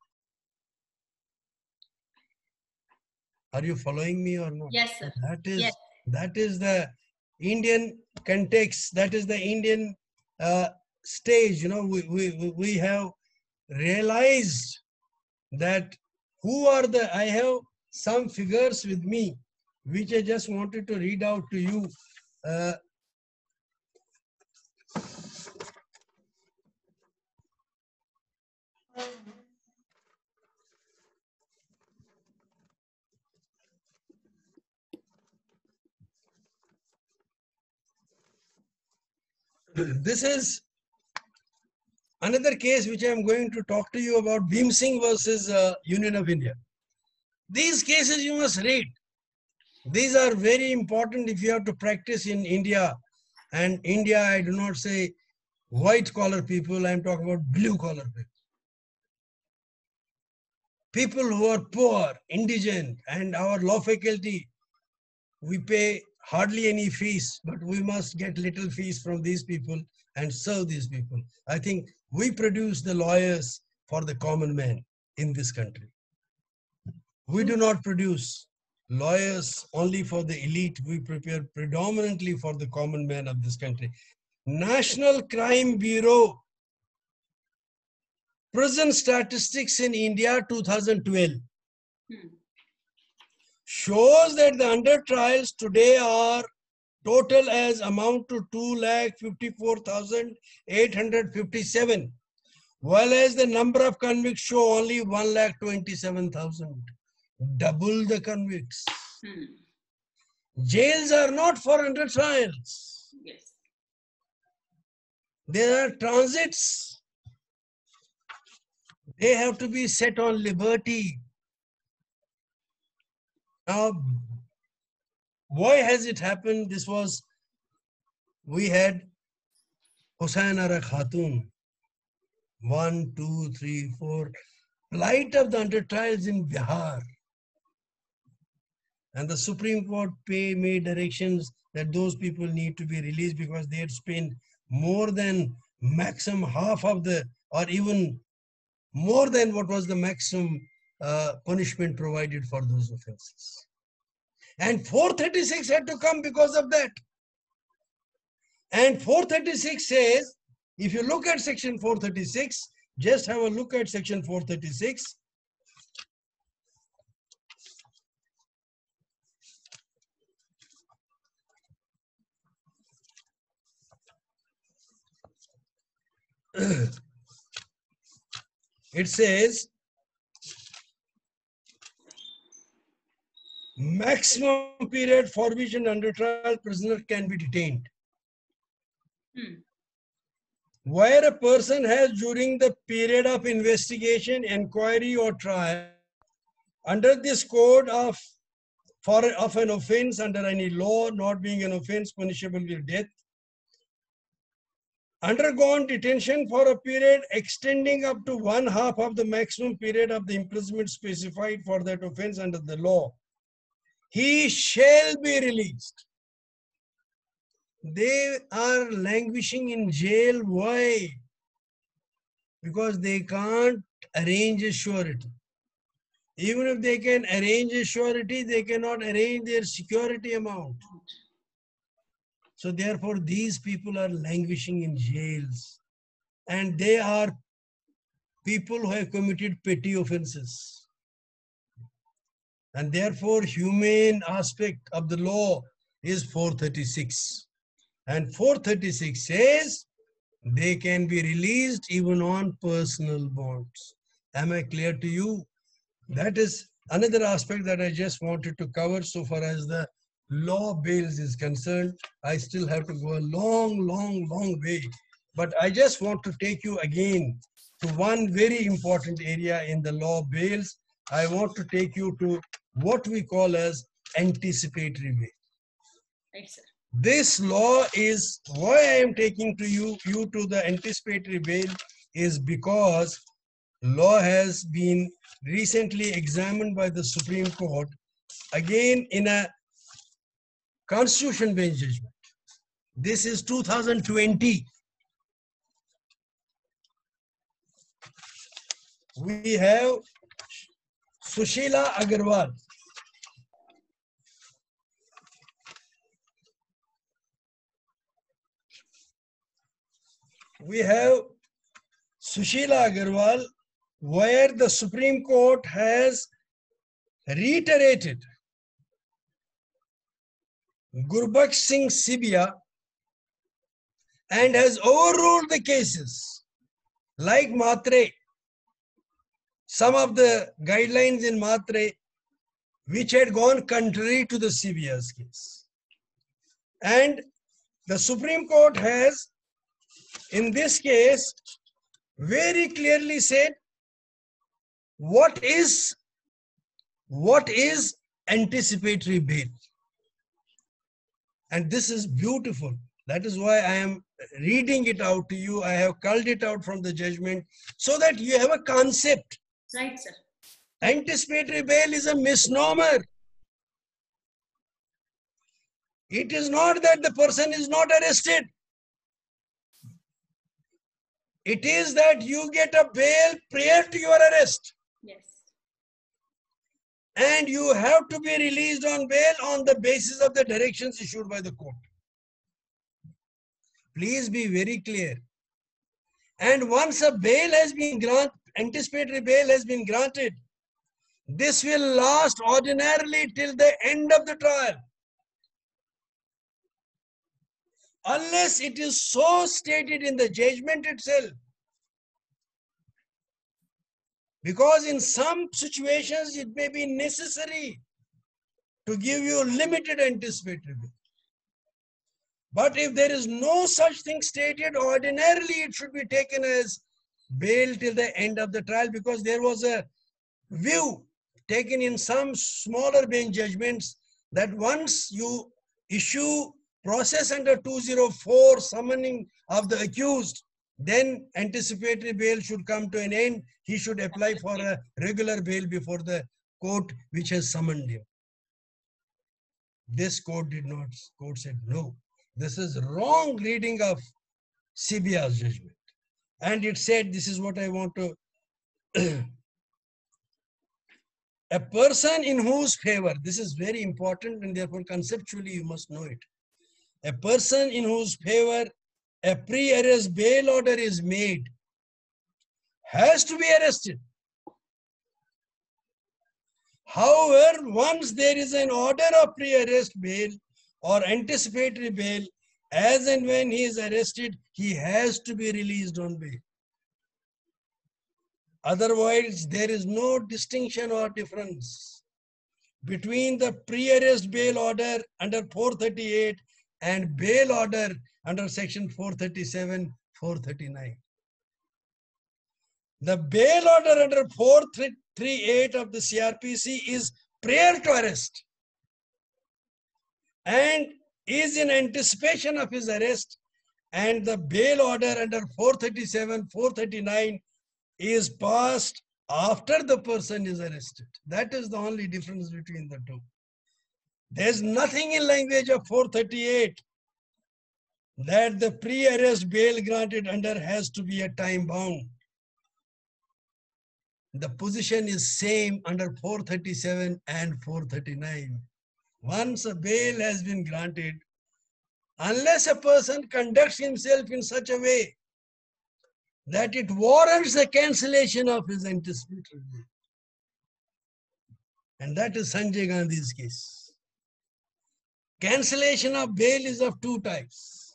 S1: Are you following me or not?
S2: Yes, sir.
S1: That is,
S2: yes.
S1: that is the Indian context. That is the Indian uh, stage. You know, we, we, we have realized that who are the, I have some figures with me, which I just wanted to read out to you. Uh, This is another case which I am going to talk to you about, Bhim Singh versus uh, Union of India. These cases you must read. These are very important if you have to practice in India. And India, I do not say white collar people, I am talking about blue collar people. People who are poor, indigent, and our law faculty, we pay hardly any fees, but we must get little fees from these people and serve these people. I think we produce the lawyers for the common man in this country. We do not produce lawyers only for the elite. We prepare predominantly for the common man of this country. National Crime Bureau Prison Statistics in India two thousand twelve hmm. shows that the under trials today are total as amount to two lakh fifty-four thousand eight hundred fifty-seven, while as the number of convicts show only one lakh twenty-seven thousand. Double the convicts. Hmm. Jails are not for under trials.
S2: Yes.
S1: They are transits. They have to be set on liberty. Now, why has it happened? This was, we had Hussain Ara Khatun, one, two, three, four, plight of the under trials in Bihar. And the Supreme Court pay made directions that those people need to be released because they had spent more than maximum half of the, or even more than what was the maximum uh, punishment provided for those offenses. And four thirty-six had to come because of that. And four thirty-six says, if you look at section four thirty-six, just have a look at section four thirty-six. It says, maximum period for which an under trial prisoner can be detained. Hmm. Where a person has during the period of investigation, inquiry or trial, under this code of, for, of an offense under any law, not being an offense punishable with death, undergone detention for a period extending up to one half of the maximum period of the imprisonment specified for that offense under the law, he shall be released. They are languishing in jail. Why? Because they can't arrange a surety. Even if they can arrange a surety, they cannot arrange their security amount. So therefore, these people are languishing in jails. And they are people who have committed petty offenses. And therefore, humane aspect of the law is four thirty-six. And four thirty-six says they can be released even on personal bonds. Am I clear to you? That is another aspect that I just wanted to cover so far as the law bails is concerned. I still have to go a long, long, long way. But I just want to take you again to one very important area in the law bails. I want to take you to what we call as anticipatory bail.
S2: Right, sir.
S1: This law is, why I am taking to you, you to the anticipatory bail is because law has been recently examined by the Supreme Court, again in a Constitution bench judgment. This is two thousand twenty. We have Sushila Agarwal. We have Sushila Agarwal, where the Supreme Court has reiterated Gurbaksh Singh Sibia and has overruled the cases like Matre, some of the guidelines in Matre which had gone contrary to the Sibia's case. And the Supreme Court has in this case, very clearly said what is, what is anticipatory bail. And this is beautiful. That is why I am reading it out to you. I have culled it out from the judgment so that you have a concept.
S2: Right, sir.
S1: Anticipatory bail is a misnomer. It is not that the person is not arrested. It is that you get a bail prior to your arrest.
S2: Yes.
S1: And you have to be released on bail on the basis of the directions issued by the court. Please be very clear. And once a bail has been granted, anticipatory bail has been granted, this will last ordinarily till the end of the trial. Unless it is so stated in the judgment itself. Because in some situations it may be necessary to give you limited anticipatory bail. But if there is no such thing stated, ordinarily it should be taken as bail till the end of the trial, because there was a view taken in some smaller bench judgments that once you issue process under two oh four summoning of the accused, then anticipatory bail should come to an end. He should apply for a regular bail before the court which has summoned him. This court did not. Court said no. This is wrong reading of C B I's judgment. And it said, this is what I want to... A person in whose favor, this is very important and therefore conceptually you must know it. A person in whose favor a pre-arrest bail order is made has to be arrested. However, once there is an order of pre-arrest bail or anticipatory bail, as and when he is arrested, he has to be released on bail. Otherwise, there is no distinction or difference between the pre-arrest bail order under four thirty-eight and bail order under section four thirty-seven, four thirty-nine. The bail order under four thirty-eight of the C R P C is prior to arrest and is in anticipation of his arrest, and the bail order under four thirty-seven, four thirty-nine is passed after the person is arrested. That is the only difference between the two. There's nothing in language of four thirty-eight that the pre-arrest bail granted under has to be a time bound. The position is same under four thirty-seven and four thirty-nine. Once a bail has been granted, unless a person conducts himself in such a way that it warrants the cancellation of his anticipatory bail. And that is Sanjay Gandhi's case. Cancellation of bail is of two types.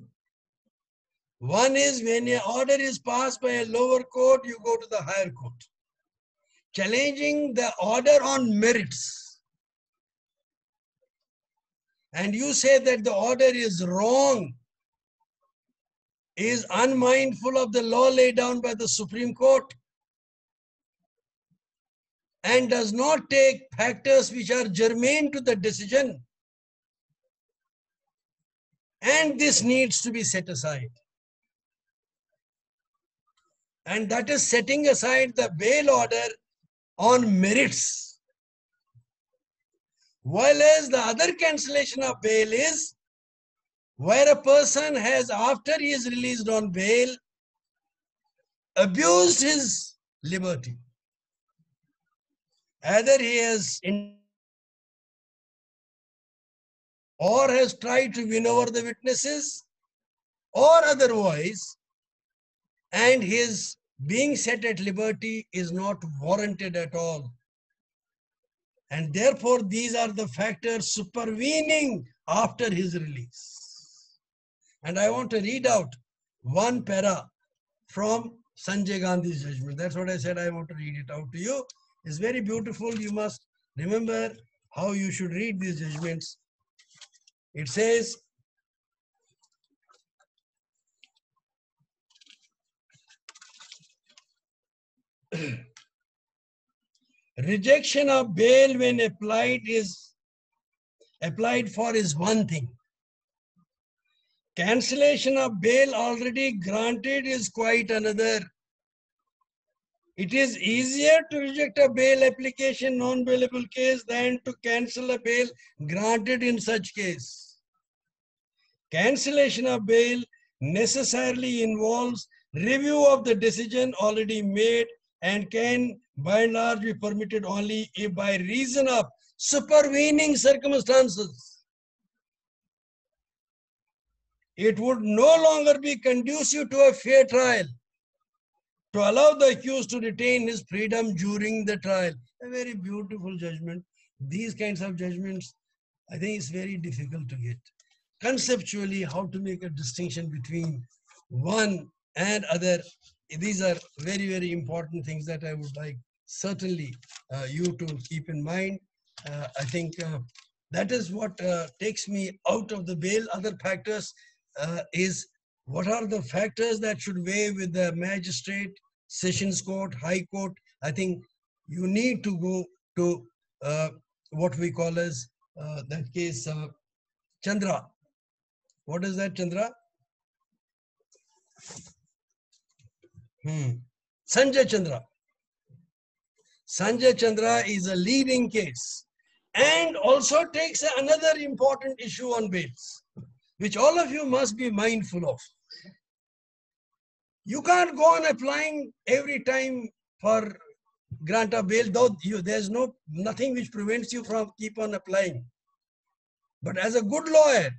S1: One is when an order is passed by a lower court, you go to the higher court, challenging the order on merits. And you say that the order is wrong, is unmindful of the law laid down by the Supreme Court, and does not take factors which are germane to the decision. And this needs to be set aside. And that is setting aside the bail order on merits. Whereas the other cancellation of bail is where a person has, after he is released on bail, abused his liberty. Either he has in or has tried to win over the witnesses or otherwise, and his being set at liberty is not warranted at all. And therefore, these are the factors supervening after his release. And I want to read out one para from Sanjay Gandhi's judgment. That's what I said. I want to read it out to you. It's very beautiful. You must remember how you should read these judgments. It says, rejection of bail when applied is applied for is one thing. Cancellation of bail already granted is quite another. It is easier to reject a bail application non-bailable case than to cancel a bail granted in such case. Cancellation of bail necessarily involves review of the decision already made and can by and large be permitted only if by reason of supervening circumstances. It would no longer be conducive to a fair trial to allow the accused to retain his freedom during the trial. A very beautiful judgment. These kinds of judgments, I think it's very difficult to get. Conceptually, how to make a distinction between one and other, these are very, very important things that I would like certainly uh, you to keep in mind. Uh, I think uh, that is what uh, takes me out of the bail. Other factors uh, is what are the factors that should weigh with the magistrate, sessions court, high court. I think you need to go to uh, what we call as uh, that case uh, Chandra. What is that, Chandra? Hmm. Sanjay Chandra. Sanjay Chandra is a leading case and also takes another important issue on bails, which all of you must be mindful of. You can't go on applying every time for grant of bail, though you, there's no nothing which prevents you from keep on applying. But as a good lawyer,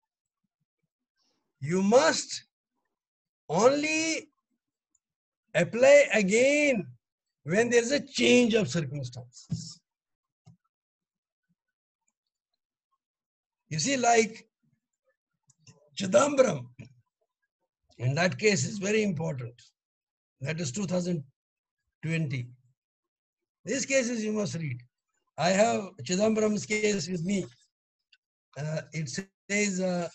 S1: you must only apply again when there's a change of circumstances. You see, like Chidambaram, in that case is very important. That is two thousand twenty. These cases you must read. I have Chidambaram's case with me. Uh, it says, uh,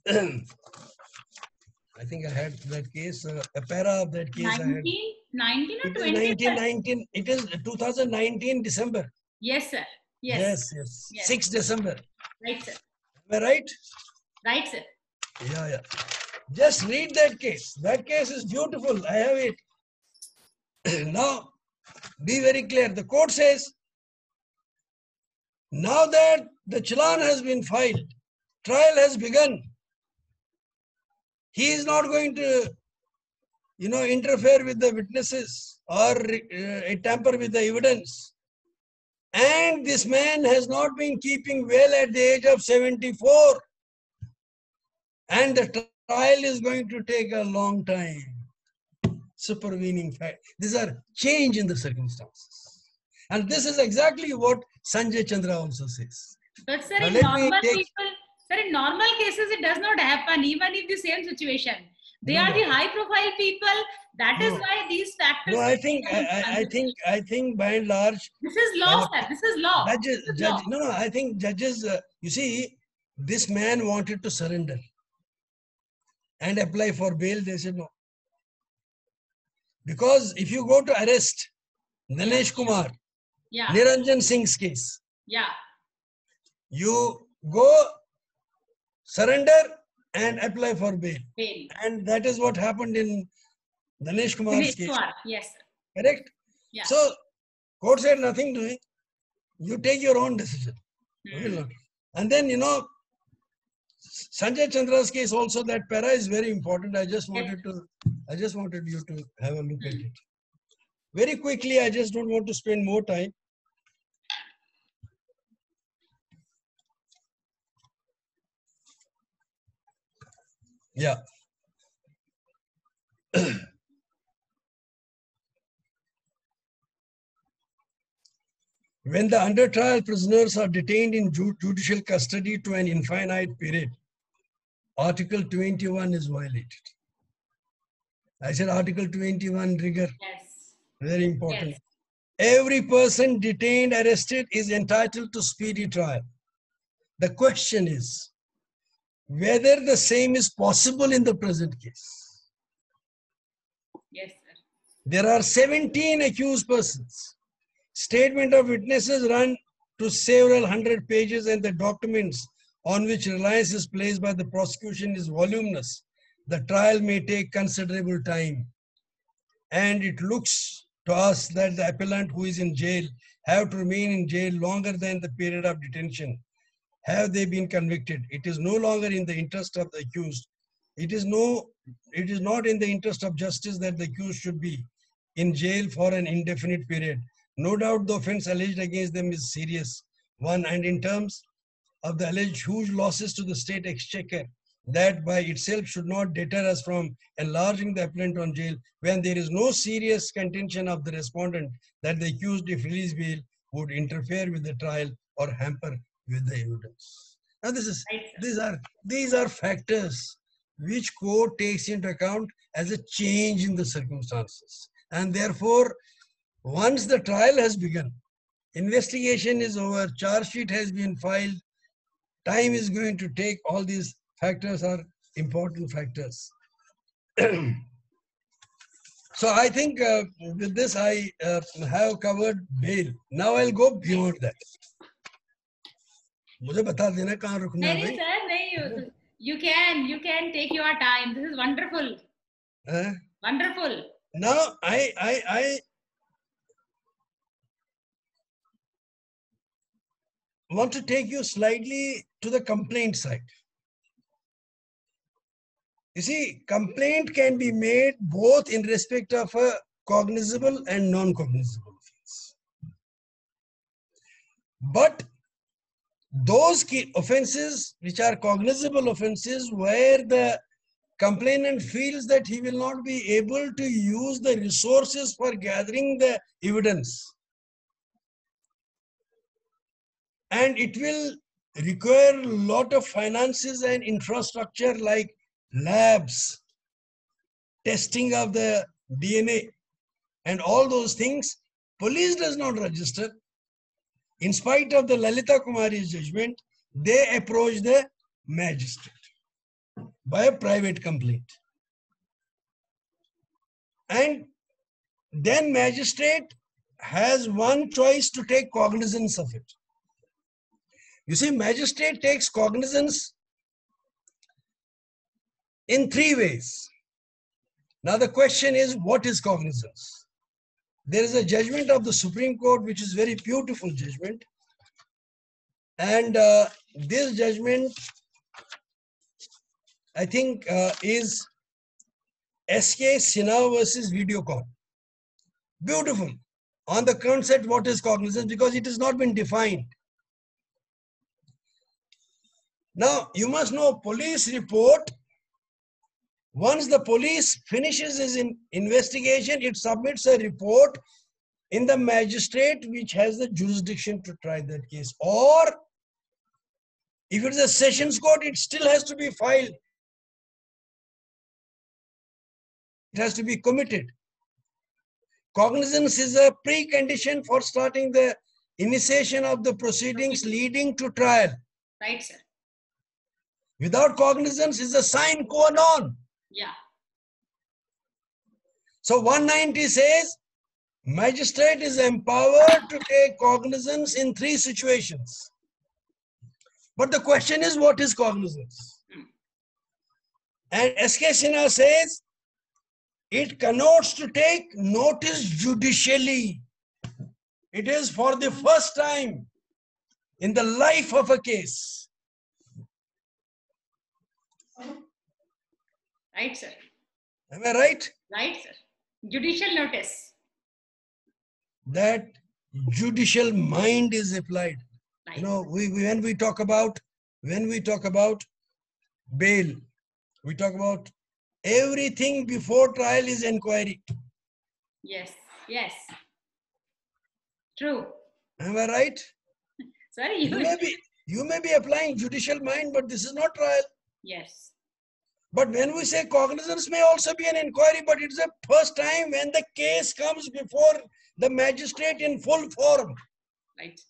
S1: I think I had that case, uh, a para of that case.
S2: nineteen, nineteen or twenty?
S1: nineteen nineteen, it is two thousand nineteen December.
S2: Yes, sir. Yes.
S1: Yes, yes.
S2: Yes.
S1: sixth December.
S2: Right, sir.
S1: Am I right?
S2: Right, sir.
S1: Yeah, yeah. Just read that case. That case is beautiful. I have it. Now, be very clear. The court says, now that the challan has been filed, trial has begun. He is not going to, you know, interfere with the witnesses or uh, tamper with the evidence. And this man has not been keeping well at the age of seventy-four. And the trial is going to take a long time. Supervening fact. These are change in the circumstances. And this is exactly what Sanjay Chandra also says.
S2: But sir,
S1: Now
S2: in
S1: let me
S2: normal
S1: take-
S2: people, sir, in normal cases, it does not happen, even if the same situation. They
S1: No,
S2: are
S1: no.
S2: the high profile people. That is
S1: No.
S2: why these factors.
S1: No, I
S2: are
S1: think, I,
S2: taken into
S1: I, I think,
S2: consideration.
S1: I think by and large,
S2: This is law,
S1: uh,
S2: sir. This is law.
S1: judges,
S2: This is
S1: judge,
S2: law.
S1: no, no, I think judges, uh, you see, this man wanted to surrender and apply for bail. They said no. Because if you go to arrest Dinesh Kumar,
S2: Yeah.
S1: Niranjan Singh's case,
S2: Yeah.
S1: you go surrender and apply for bail.
S2: Bail.
S1: And that is what happened in Dinesh Kumar's
S2: Dinesh
S1: case.
S2: Kumar. Yes, sir.
S1: Correct?
S2: Yeah.
S1: So, court said nothing doing. You take your own decision.
S2: Hmm.
S1: Will not. And then, you know, Sanjay Chandra's case also, that para is very important. I just wanted to, I just wanted you to have a look at it. Very quickly, I just don't want to spend more time. Yeah. When the under trial prisoners are detained in ju judicial custody to an infinite period, Article twenty-one is violated. I said Article twenty-one rigor,
S2: Yes.
S1: very important.
S2: Yes.
S1: Every person detained, arrested is entitled to speedy trial. The question is whether the same is possible in the present case.
S2: Yes, sir.
S1: There are seventeen accused persons. Statement of witnesses run to several hundred pages, and the documents on which reliance is placed by the prosecution is voluminous. The trial may take considerable time, and it looks to us that the appellant who is in jail have to remain in jail longer than the period of detention. Have they been convicted? It is no longer in the interest of the accused. It is no, it is not in the interest of justice that the accused should be in jail for an indefinite period. No doubt the offense alleged against them is serious one, and in terms of the alleged huge losses to the state exchequer, that by itself should not deter us from enlarging the appellant on jail when there is no serious contention of the respondent that the accused, if released bail, would interfere with the trial or hamper with the evidence. Now this is, these are, these are factors which court takes into account as a change in the circumstances. And therefore, once the trial has begun, investigation is over, charge sheet has been filed, time is going to take, all these factors are important factors. So I think uh, with this I uh, have covered bail. Now I'll go beyond that. मुझे बता देना कहाँ रुकना है भाई?
S2: sir, नहीं, you can, you can take your time. This is wonderful.
S1: Uh,
S2: wonderful.
S1: Now I, I, I want to take you slightly to the complaint side. You see, complaint can be made both in respect of a cognizable and non-cognizable offense. But those offenses which are cognizable offenses where the complainant feels that he will not be able to use the resources for gathering the evidence, and it will require a lot of finances and infrastructure like labs, testing of the D N A, and all those things, police does not register. In spite of the Lalita Kumari's judgment, they approach the magistrate by a private complaint. And then magistrate has one choice to take cognizance of it. You see, magistrate takes cognizance in three ways. Now the question is, what is cognizance? There is a judgment of the Supreme Court, which is very beautiful judgment. And uh, this judgment, I think, uh, is S K Sinha versus Videocon. Beautiful. On the concept, what is cognizance? Because it has not been defined. Now, you must know, police report, once the police finishes its in investigation, it submits a report in the magistrate which has the jurisdiction to try that case. Or if it is a sessions court, it still has to be filed. It has to be committed. Cognizance is a precondition for starting the initiation of the proceedings leading to trial.
S2: Right, sir.
S1: Without cognizance is a sine qua non.
S2: Yeah.
S1: So one ninety says, magistrate is empowered to take cognizance in three situations. But the question is, what is cognizance? Hmm. And S K Sinha says, it connotes to take notice judicially. It is for the first time in the life of a case.
S2: Right, sir.
S1: Am I right?
S2: Right, sir. Judicial notice.
S1: That judicial mind is applied.
S2: Right.
S1: You know, we, we when we talk about when we talk about bail, we talk about everything before trial is inquiry.
S2: Yes. Yes. True.
S1: Am I right?
S2: Sorry, you,
S1: you may be you may be applying judicial mind, but this is not trial.
S2: Yes.
S1: But when we say cognizance may also be an inquiry, but it's the first time when the case comes before the magistrate in full form.
S2: Right.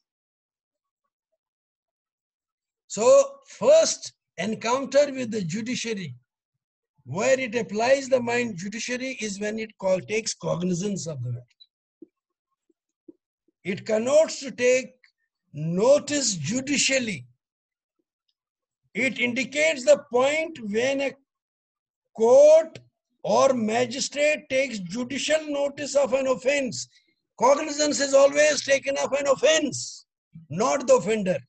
S1: So first encounter with the judiciary, Where it applies the mind judiciary is when it call, takes cognizance of the matter. It connotes to take notice judicially. It indicates the point when a court or magistrate takes judicial notice of an offense. Cognizance is always taken of an offense, not the offender.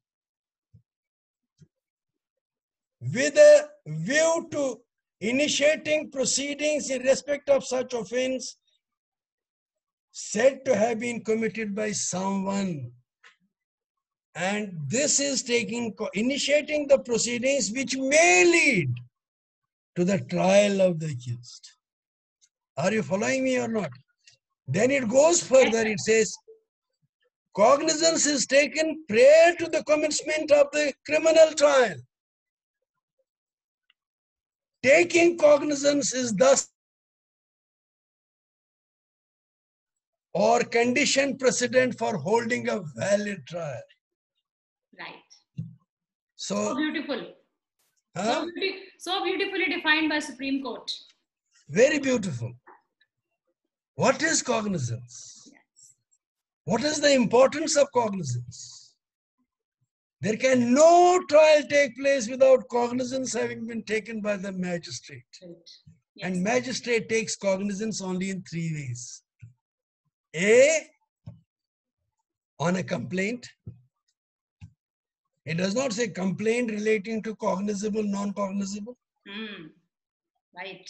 S1: With a view to initiating proceedings in respect of such offense said to have been committed by someone. And this is taking, initiating the proceedings which may lead to the trial of the accused. Are you following me or not? Then it goes further, it says, cognizance is taken prior to the commencement of the criminal trial. Taking cognizance is thus or condition precedent for holding a valid trial.
S2: Right.
S1: So,
S2: so beautiful.
S1: Huh?
S2: So, beauti so beautifully defined by Supreme Court.
S1: Very beautiful. What is cognizance?
S2: Yes.
S1: What is the importance of cognizance? There can no trial take place without cognizance having been taken by the magistrate.
S2: Right. Yes.
S1: And magistrate takes cognizance only in three ways. A, on a complaint. It does not say complaint relating to cognizable, non-cognizable.
S2: Mm. Right.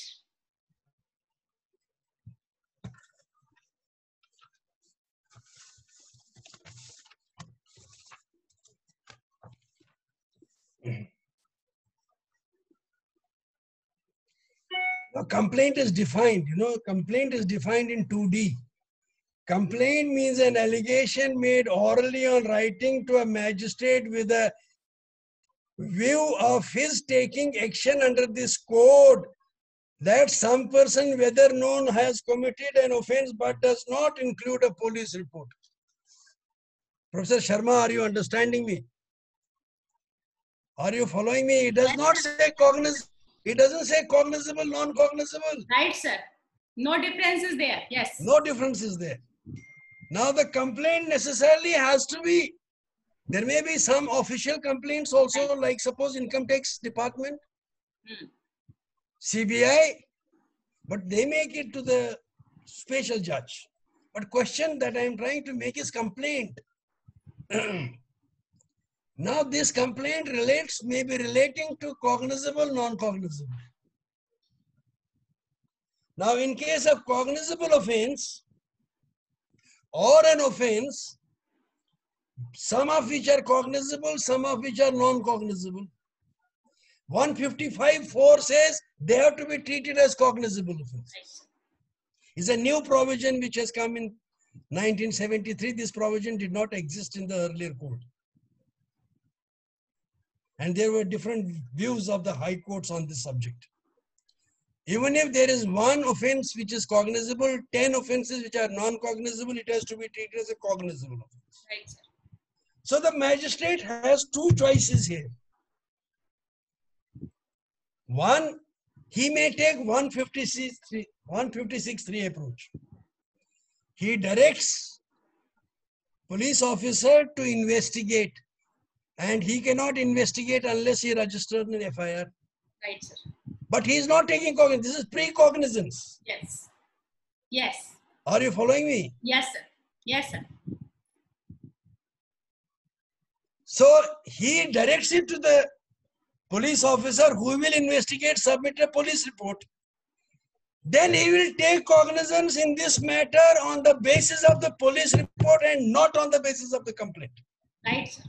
S1: A complaint is defined, you know, complaint is defined in two D. Complaint means an allegation made orally on writing to a magistrate with a view of his taking action under this code that some person, whether known, has committed an offense but does not include a police report. Professor Sharma, are you understanding me? Are you following me? It does not say cognizable. It doesn't say cognizable, non-cognizable.
S2: Right, sir. No difference is there. Yes.
S1: No difference is there. Now the complaint necessarily has to be, there may be some official complaints also, like suppose Income Tax Department,
S2: Hmm.
S1: C B I, but they make it to the special judge. But question that I am trying to make is complaint. Now this complaint relates, may be relating to cognizable, non-cognizable. Now in case of cognizable offense or an offense, some of which are cognizable, some of which are non-cognizable. one fifty-five four says they have to be treated as cognizable offenses. It's a new provision which has come in nineteen seventy-three. This provision did not exist in the earlier code. And there were different views of the high courts on this subject. Even if there is one offense which is cognizable, ten offenses which are non-cognizable, it has to be treated as a cognizable offense.
S2: Right, sir.
S1: So the magistrate has two choices here. One, he may take one fifty-six three approach. He directs police officer to investigate, and he cannot investigate unless he registers an F I R.
S2: Right, sir.
S1: But he is not taking cognizance. This is pre-cognizance.
S2: Yes. Yes.
S1: Are you following me?
S2: Yes, sir. Yes, sir.
S1: So he directs it to the police officer who will investigate, submit a police report. Then he will take cognizance in this matter on the basis of the police report and not on the basis of the complaint.
S2: Right, sir.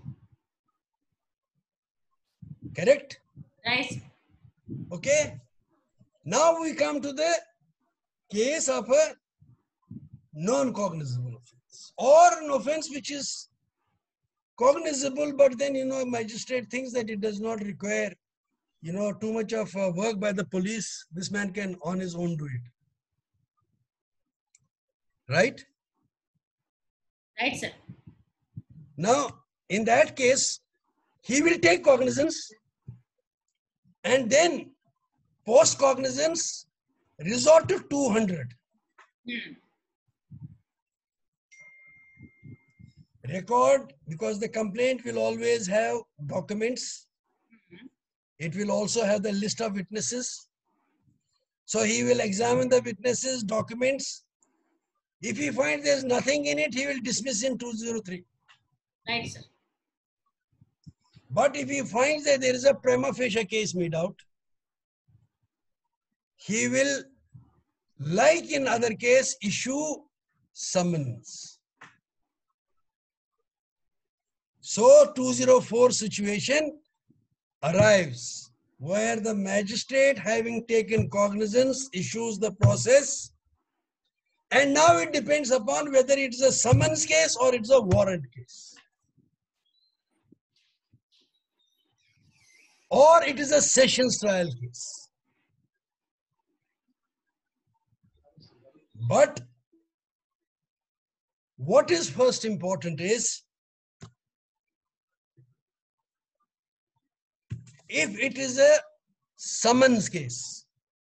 S1: Correct?
S2: Right, sir.
S1: Okay. Now we come to the case of a non-cognizable offense or an offense which is cognizable, but then, you know, magistrate thinks that it does not require, you know, too much of uh, work by the police. This man can on his own do it. Right?
S2: Right, sir.
S1: Now, in that case, he will take cognizance and then Post cognizance, resort to two hundred.
S2: Hmm.
S1: Record, because the complaint will always have documents.
S2: Mhm.
S1: It will also have the list of witnesses. So he will examine the witnesses' documents. If he finds there's nothing in it, he will dismiss in two oh three.
S2: Right, sir.
S1: But if he finds that there is a prima facie case made out, he will, like in other case, issue summons. So two oh four situation arrives where the magistrate, having taken cognizance, issues the process. And now it depends upon whether it's a summons case or it's a warrant case. Or it is a sessions trial case. But what is first important is, if it is a summons case,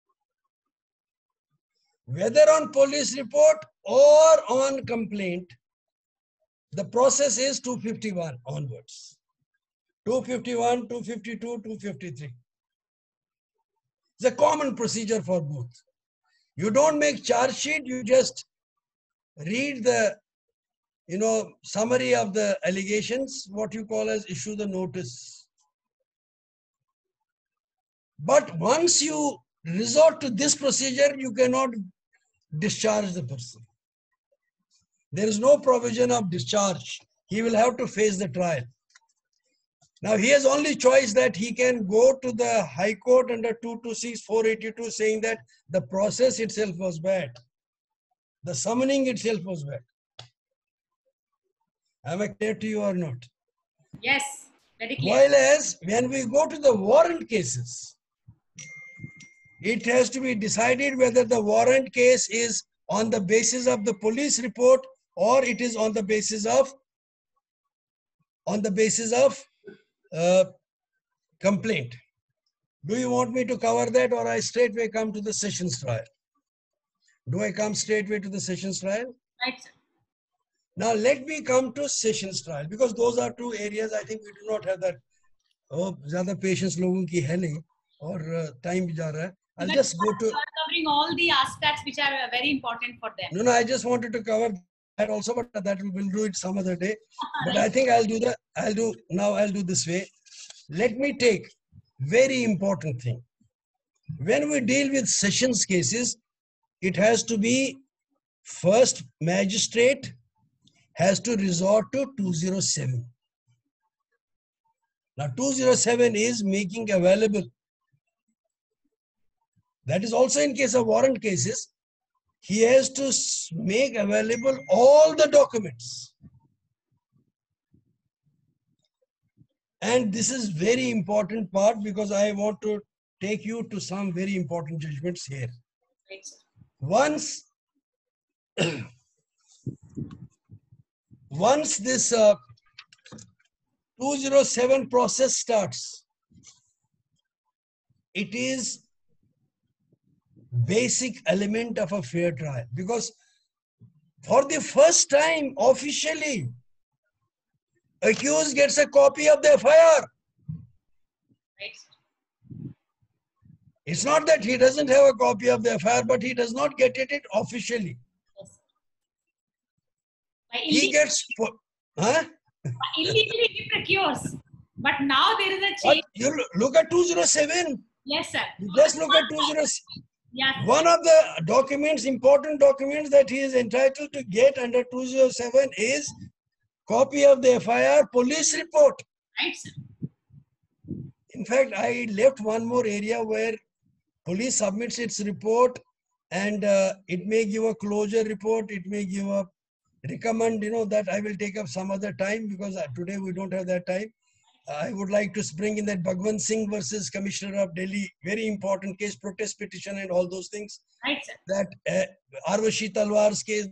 S1: whether on police report or on complaint, the process is two fifty-one onwards. two fifty-one, two fifty-two, two fifty-three. It's a common procedure for both. You don't make charge sheet, you just read the, you know, summary of the allegations, what you call as issue the notice. But once you resort to this procedure, you cannot discharge the person. There is no provision of discharge. He will have to face the trial. Now he has only choice that he can go to the High Court under two twenty-six, four eighty-two saying that the process itself was bad. The summoning itself was bad. Am I clear to you or not?
S2: Yes, very clear.
S1: While as when we go to the warrant cases, it has to be decided whether the warrant case is on the basis of the police report or it is on the basis of on the basis of uh, complaint. Do you want me to cover that, or I straightway come to the sessions trial? Do I come straightway to the sessions trial?
S2: Right, sir.
S1: Now let me come to sessions trial, because those are two areas I think we do not have that. Oh, ज़्यादा patience लोगों की है नहीं और time भी जा रहा है. I'll
S2: But
S1: just go to.
S2: you are covering all the aspects which are uh, very important for them.
S1: No, no, I just wanted to cover that also, but that we'll do it some other day. But I think I'll do the, I'll do, now I'll do this way. Let me take very important thing. When we deal with sessions cases, it has to be first magistrate has to resort to two oh seven. Now two oh seven is making available. That is also in case of warrant cases. He has to make available all the documents. And this is very important part, because I want to take you to some very important judgments here.
S2: Right, sir.
S1: Once, once this uh, two oh seven process starts, it is basic element of a fair trial, because for the first time officially, accused gets a copy of the F I R.
S2: Right, sir.
S1: It's not that he doesn't have a copy of the F I R, but he does not get it officially.
S2: Yes, sir. By
S1: He
S2: illegally,
S1: gets, huh?
S2: by illegally he procures. But now there is a
S1: But
S2: change.
S1: you look at two oh seven.
S2: Yes, sir.
S1: You just look at two oh seven.
S2: Yes.
S1: One of the documents, important documents that he is entitled to get under two oh seven is copy of the F I R, police report.
S2: Right, sir.
S1: In fact, I left one more area where police submits its report, and uh, it may give a closure report, it may give a recommend, you know, that I will take up some other time, because today we don't have that time. I would like to bring in that Bhagwant Singh versus Commissioner of Delhi, very important case, protest petition and all those things.
S2: Right, sir.
S1: That uh, Arvashi Talwar's case,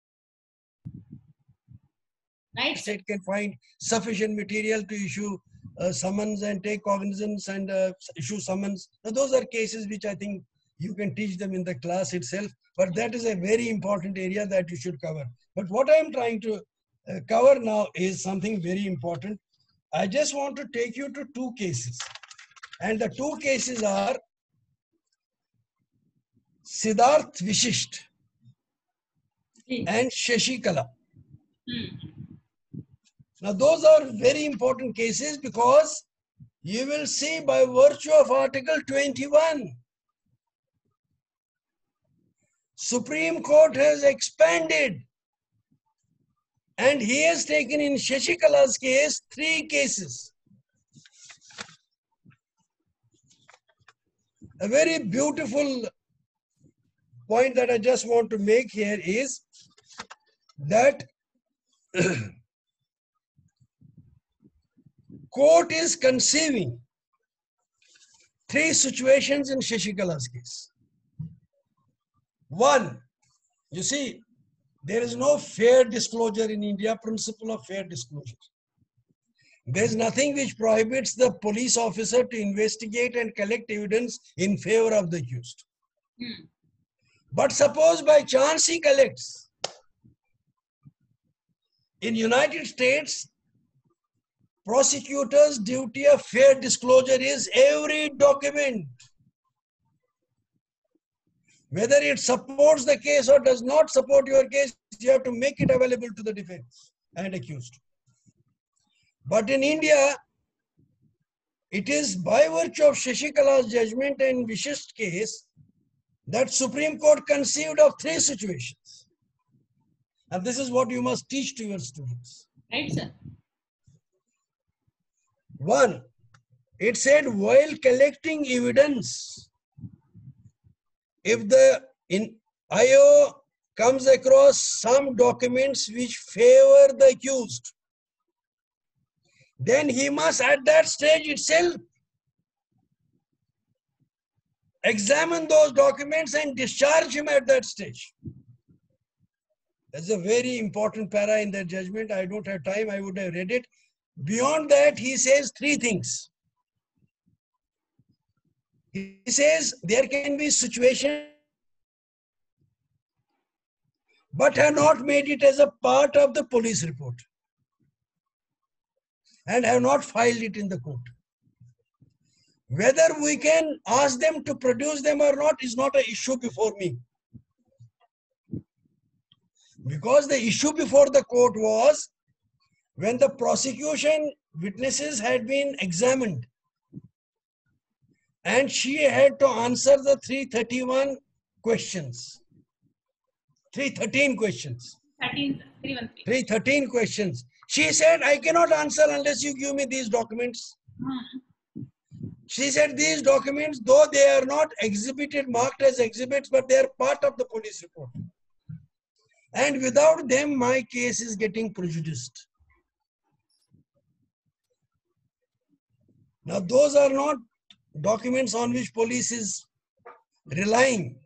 S2: Right, sir.
S1: state can find sufficient material to issue uh, summons and take cognizance and uh, issue summons. Now, those are cases which I think you can teach them in the class itself, but that is a very important area that you should cover. But what I am trying to uh, cover now is something very important. I just want to take you to two cases. And the two cases are Siddharth Vishisht and Shashikala.
S2: Hmm.
S1: Now, those are very important cases because you will see by virtue of Article twenty-one, Supreme Court has expanded and he has taken in Shashikala's case three cases. A very beautiful point that I just want to make here is that court is conceiving three situations in Shashikala's case. One, you see, there is no fair disclosure in India, principle of fair disclosure. There is nothing which prohibits the police officer to investigate and collect evidence in favor of the accused.
S2: Hmm.
S1: But suppose by chance he collects. In United States, prosecutor's duty of fair disclosure is every document, whether it supports the case or does not support your case, you have to make it available to the defense and accused. But in India, it is by virtue of Shashikala's judgment and Vishisht case that Supreme Court conceived of three situations. And this is what you must teach to your students.
S2: Right, sir.
S1: One, it said while collecting evidence, if the in I O comes across some documents which favor the accused, then he must at that stage itself examine those documents and discharge him at that stage. That's a very important para in the judgment. I don't have time, I would have read it. Beyond that, he says three things. He says there can be situations but have not made it as a part of the police report and have not filed it in the court. Whether we can ask them to produce them or not is not an issue before me. Because the issue before the court was when the prosecution witnesses had been examined and she had to answer the three thirty-one questions. three thirteen questions.
S2: thirteen, three one three.
S1: three thirteen questions. She said, I cannot answer unless you give me these documents.
S2: Hmm.
S1: She said, these documents, though they are not exhibited, marked as exhibits, but they are part of the police report. And without them, my case is getting prejudiced. Now, those are not documents on which police is relying.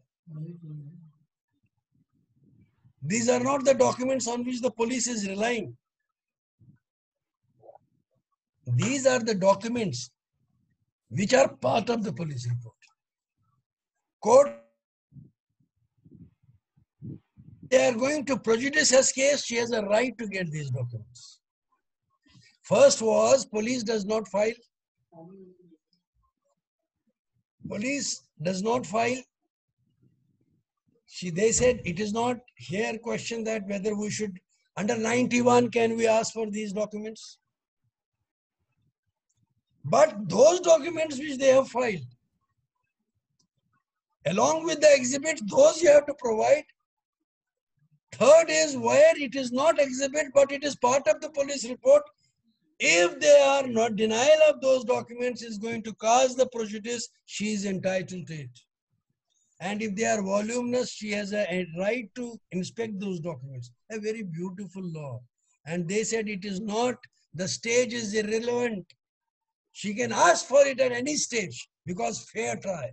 S1: These are not the documents on which the police is relying. These are the documents which are part of the police report. Court, they are going to prejudice her case, she has a right to get these documents. First was, police does not file. Police does not file. She, they said it is not here question that whether we should, under ninety-one, can we ask for these documents? But those documents which they have filed, along with the exhibits, those you have to provide. Third is where it is not exhibit, but it is part of the police report. If they are not, denial of those documents is going to cause the prejudice, she is entitled to it. And if they are voluminous, she has a, a right to inspect those documents. A very beautiful law. And they said it is not, the stage is irrelevant. She can ask for it at any stage because fair trial.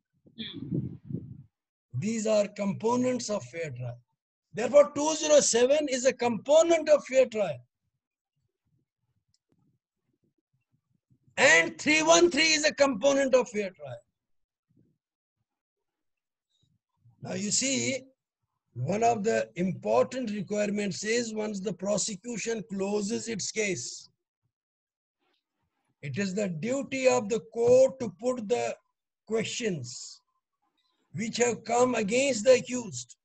S1: These are components of fair trial. Therefore, two oh seven is a component of fair trial. And three one three is a component of fair trial. Now you see, one of the important requirements is once the prosecution closes its case, it is the duty of the court to put the questions which have come against the accused.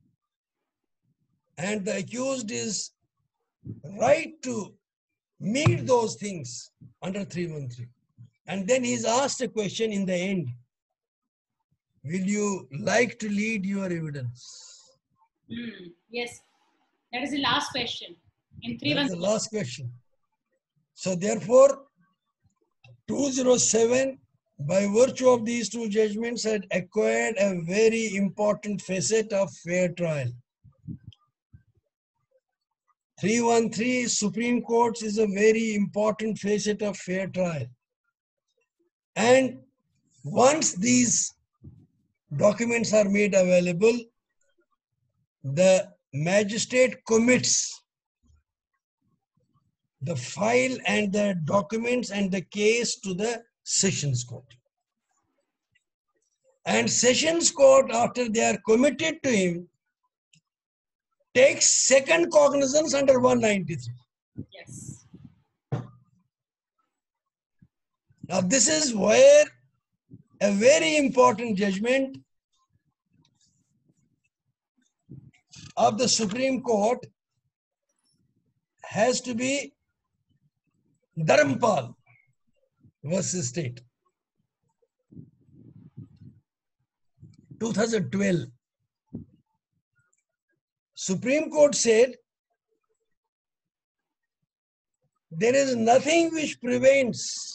S1: And the accused is right to meet those things under three one three. And then he's asked a question in the end. Will you like to lead your evidence?
S2: Mm, yes, that is the last question in three one three.
S1: That's the last question. So therefore, two oh seven, by virtue of these two judgments, had acquired a very important facet of fair trial. three one three Supreme Court is a very important facet of fair trial. And once these documents are made available, the magistrate commits the file and the documents and the case to the Sessions Court. And Sessions Court, after they are committed to him, takes second cognizance under one ninety-three.
S2: Yes.
S1: Now this is where a very important judgment of the Supreme Court has to be Dharampal versus State. two thousand twelve. Supreme Court said there is nothing which prevents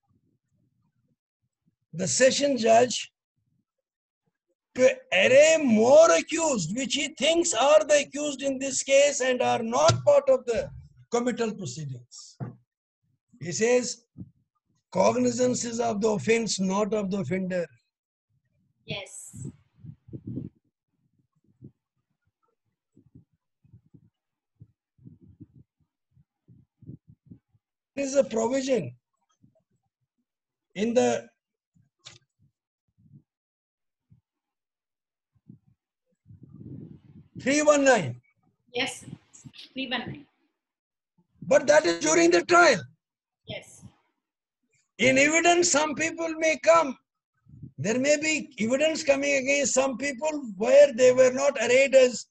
S1: the session judge to array more accused, which he thinks are the accused in this case and are not part of the committal proceedings. He says, cognizance is of the offense, not of the offender.
S2: Yes.
S1: There is a provision in the three one nine.
S2: Yes, three one nine.
S1: But that is during the trial.
S2: Yes.
S1: In evidence, some people may come. There may be evidence coming against some people where they were not arrayed as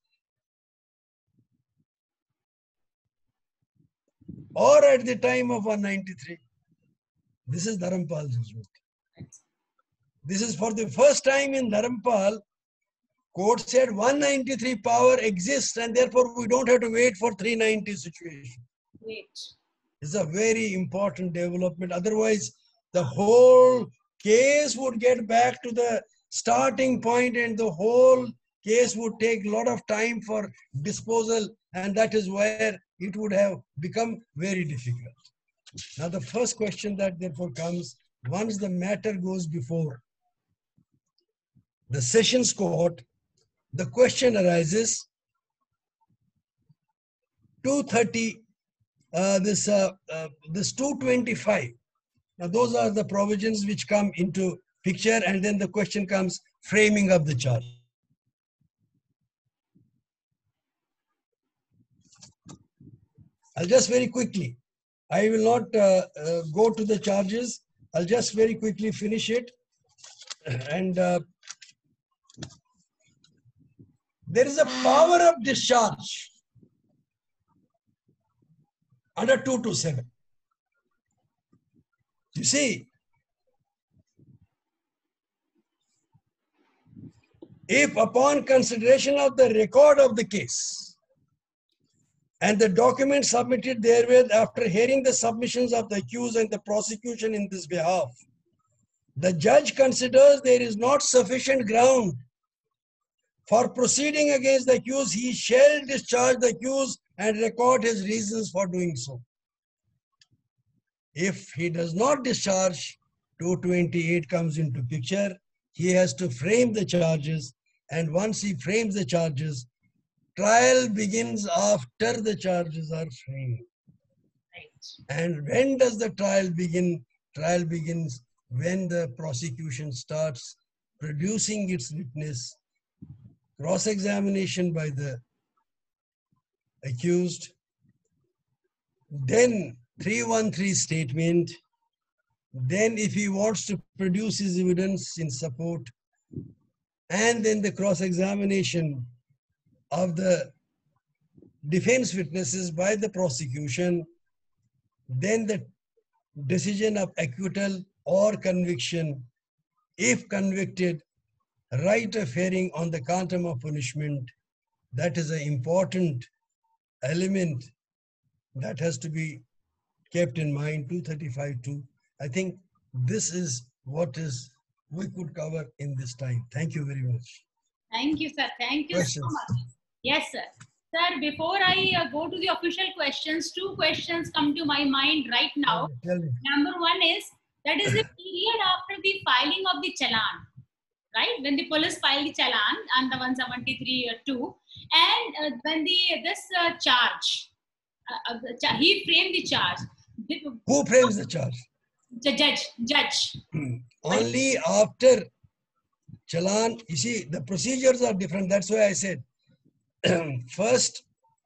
S1: or at the time of one ninety-three. This is Dharampal judgment. This is for the first time in Dharampal. Court said one ninety-three power exists and therefore we don't have to wait for three ninety situation.
S2: Wait.
S1: It's a very important development. Otherwise, the whole case would get back to the starting point and the whole case would take a lot of time for disposal, and that is where it would have become very difficult. Now, the first question that therefore comes, once the matter goes before the Sessions Court, the question arises, two thirty, uh, this, uh, uh, this two twenty-five. Now, those are the provisions which come into picture, and then the question comes, framing of the charge. I'll just very quickly, I will not uh, uh, go to the charges. I'll just very quickly finish it. And uh, there is a power of discharge under two twenty-seven. You see, if upon consideration of the record of the case and the documents submitted therewith after hearing the submissions of the accused and the prosecution in this behalf, the judge considers there is not sufficient ground for proceeding against the accused, he shall discharge the accused and record his reasons for doing so. If he does not discharge, two twenty-eight comes into picture. He has to frame the charges, and once he frames the charges, trial begins after the charges are framed.
S2: Right.
S1: And when does the trial begin? trial begins, when the prosecution starts producing its witness, cross-examination by the accused, then three one three statement, then if he wants to produce his evidence in support, and then the cross-examination of the defense witnesses by the prosecution, then the decision of acquittal or conviction. If convicted, right of hearing on the quantum of punishment. That is an important element that has to be kept in mind, two thirty-five two. I think this is what is we could cover in this time. Thank you very much.
S2: Thank you, sir. Thank you
S1: Questions?
S2: so much. Yes, sir. Sir, before I uh, go to the official questions, two questions come to my mind right now.
S1: Tell me.
S2: Number one is, that is the period after the filing of the challan, right? When the police filed the challan under one seventy-three two, and uh, when the this uh, charge, uh, uh, the cha- he framed the charge. The,
S1: Who frames the charge?
S2: the judge, judge.
S1: Only after challan, you see, the procedures are different. That's why I said, first,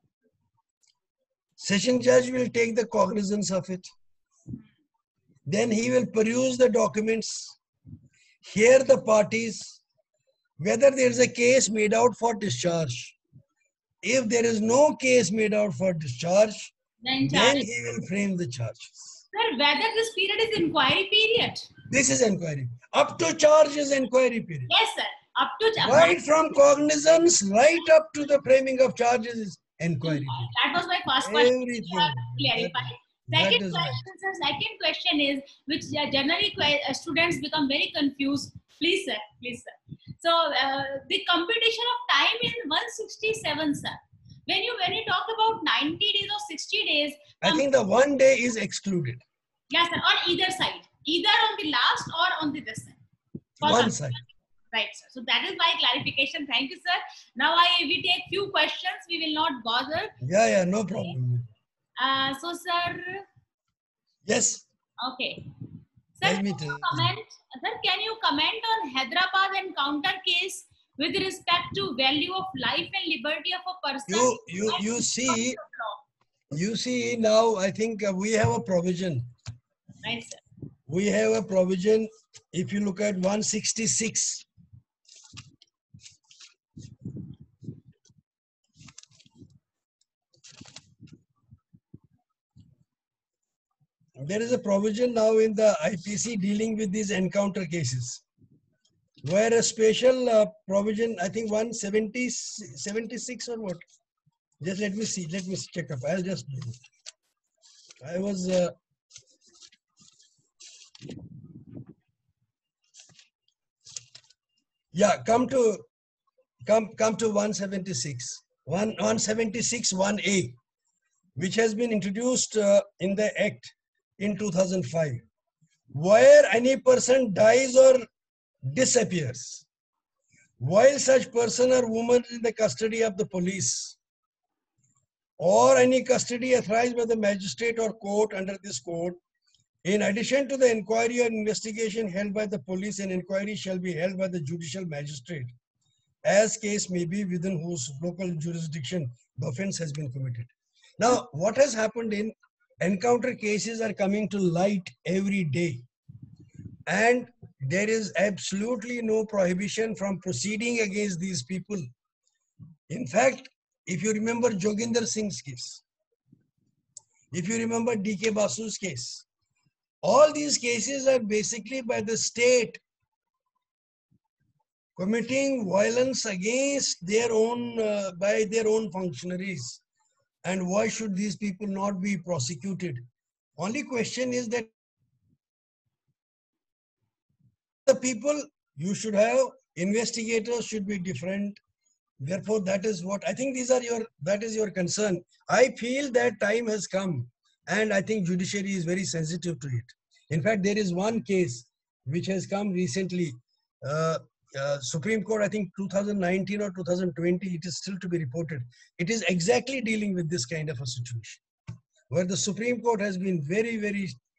S1: session judge will take the cognizance of it. Then he will peruse the documents, hear the parties, whether there is a case made out for discharge. If there is no case made out for discharge,
S2: Then,
S1: then
S2: charge.
S1: he will frame the charges.
S2: Sir, whether this period is inquiry period?
S1: This is inquiry. Up to charge is inquiry period.
S2: Yes, sir. Up to
S1: Right from cognizance, right up to the framing of charges is inquiry period.
S2: That was my first question.
S1: Everything.
S2: You have clarified.
S1: That
S2: Second
S1: is right.
S2: question, sir. Second question is, which uh, generally que- uh, students become very confused. Please, sir. Please, sir. So uh, the computation of time in one sixty-seven, sir. When you when you talk about ninety days or sixty days,
S1: I
S2: um,
S1: think the one day is excluded.
S2: yes, sir, on either side, either on the last or on the this side. For
S1: One
S2: some-
S1: side.
S2: Right, sir. So that is my clarification. Thank you, sir. Now I we take few questions. We will not bother.
S1: Yeah, yeah, no problem.
S2: Uh, so, sir.
S1: Yes.
S2: Okay. Sir,
S1: Tell me
S2: can you
S1: to-
S2: comment, sir, can you comment on Hyderabad encounter case with respect to value of life and liberty of a person?
S1: You, you, you see, you see now, I think uh, we have a provision.
S2: Right, sir.
S1: We have a provision. If you look at one sixty-six, there is a provision now in the I P C dealing with these encounter cases, where a special uh, provision, I think one seventy, seventy-six or what? Just let me see, let me check up. I'll just, I was, uh, yeah, come to, come, come to one seventy-six, one, one seventy-six one A, which has been introduced uh, in the Act in two thousand five, where any person dies or disappears, while such person or woman is in the custody of the police, or any custody authorized by the magistrate or court under this code, in addition to the inquiry or investigation held by the police, an inquiry shall be held by the judicial magistrate, as case may be within whose local jurisdiction the offense has been committed. Now, what has happened in encounter cases are coming to light every day, and there is absolutely no prohibition from proceeding against these people. In fact, if you remember Joginder Singh's case, if you remember D K Basu's case, all these cases are basically by the state committing violence against their own, uh, by their own functionaries. And why should these people not be prosecuted? Only question is that the people, you should have, investigators should be different. Therefore, that is what, I think these are your, that is your concern. I feel that time has come, and I think judiciary is very sensitive to it. In fact, there is one case which has come recently, uh, uh, Supreme Court, I think two thousand nineteen or two thousand twenty, it is still to be reported. It is exactly dealing with this kind of a situation, where the Supreme Court has been very, very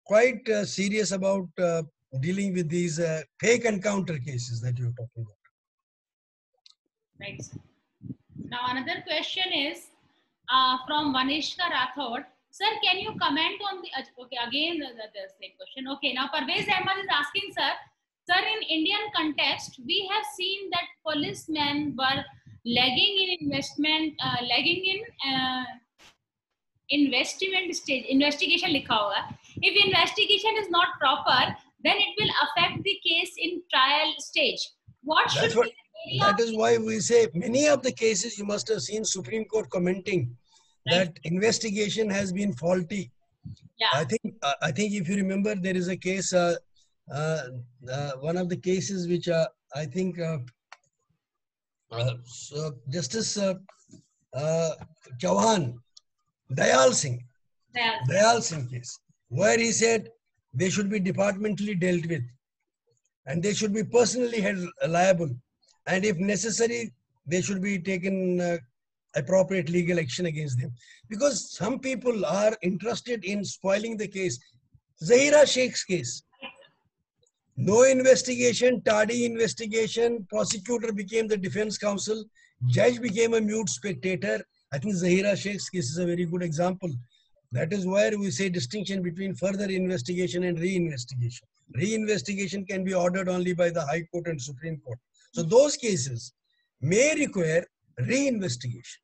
S1: quite uh, serious about uh, dealing with these uh, fake encounter cases that you're talking about.
S2: Right. Now another question is uh, from Vanishka Rathod. Sir, can you comment on the, uh, okay, again the, the, the same question. Okay, now Parvez Ahmad is asking, sir, sir, in Indian context, we have seen that policemen were lagging in investment, uh, lagging in uh, investment stage, investigation likha hoga. If investigation is not proper, then it will affect the case in trial stage. What should
S1: That's what,
S2: be the area
S1: that
S2: of
S1: is why we say many of the cases you must have seen Supreme Court commenting
S2: right?
S1: that investigation has been faulty.
S2: Yeah.
S1: I think uh, I think if you remember, there is a case, uh, uh, uh, one of the cases which uh, I think uh, uh, so Justice uh, uh, Chauhan, Dayal Singh,
S2: Well,
S1: Dayal Singh case, where he said they should be departmentally dealt with and they should be personally held liable, and if necessary, they should be taken uh, appropriate legal action against them. Because some people are interested in spoiling the case. Zahira Sheikh's case, no investigation, tardy investigation, prosecutor became the defense counsel, judge became a mute spectator. I think Zahira Sheikh's case is a very good example. That is where we say distinction between further investigation and re-investigation. Re-investigation can be ordered only by the High Court and Supreme Court. So those cases may require re-investigation.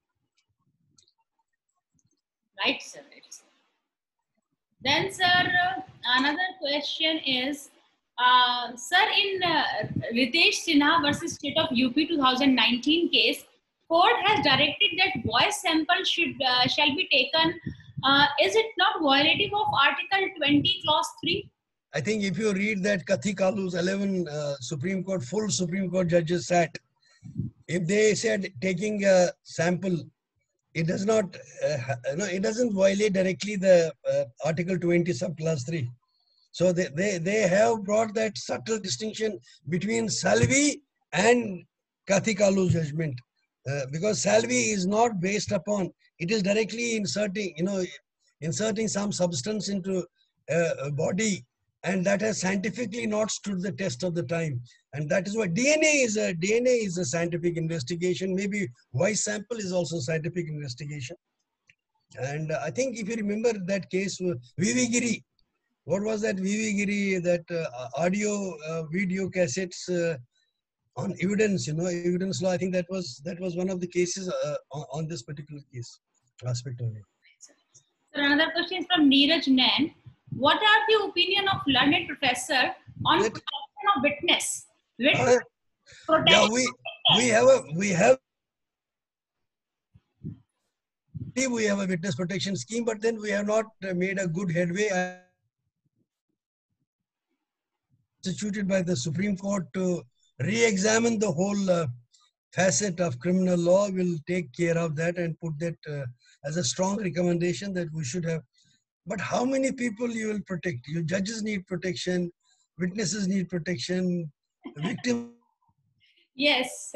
S2: right, sir. Right, sir. Then, sir, uh, another question is, uh, sir, in uh, Ritesh Sinha versus State of U P twenty nineteen case, court has directed that voice sample should uh, shall be taken. Uh, is it not violative of Article twenty, Clause three?
S1: I think if you read that Kathi Kalu's eleven uh, Supreme Court, full Supreme Court judges sat, if they said taking a sample, it does not, uh, no, it doesn't violate directly the uh, Article twenty subclass three. So they, they, they have brought that subtle distinction between Salvi and Kathi Kalu's judgment. Uh, because Salvi is not based upon, it is directly inserting, you know, inserting some substance into uh, a body, and that has scientifically not stood the test of the time. And that is why D N A is a D N A is a scientific investigation. Maybe voice sample is also scientific investigation. And uh, I think if you remember that case, uh, V V Giri, what was that V V Giri, that uh, audio uh, video cassettes uh, on evidence, you know, evidence law. I think that was that was one of the cases uh, on, on this particular case aspect of it.
S2: So another question is from Neeraj Nain. What are the opinion of learned professor on
S1: That,
S2: protection of witness? Witness
S1: uh,
S2: protection.
S1: yeah, we we have a we have we have a witness protection scheme, but then we have not made a good headway. Instituted by the Supreme Court to re-examine the whole uh, facet of criminal law. Will take care of that and put that uh, as a strong recommendation that we should have. But how many people you will protect? Your judges need protection, witnesses need protection, victims.
S2: Yes.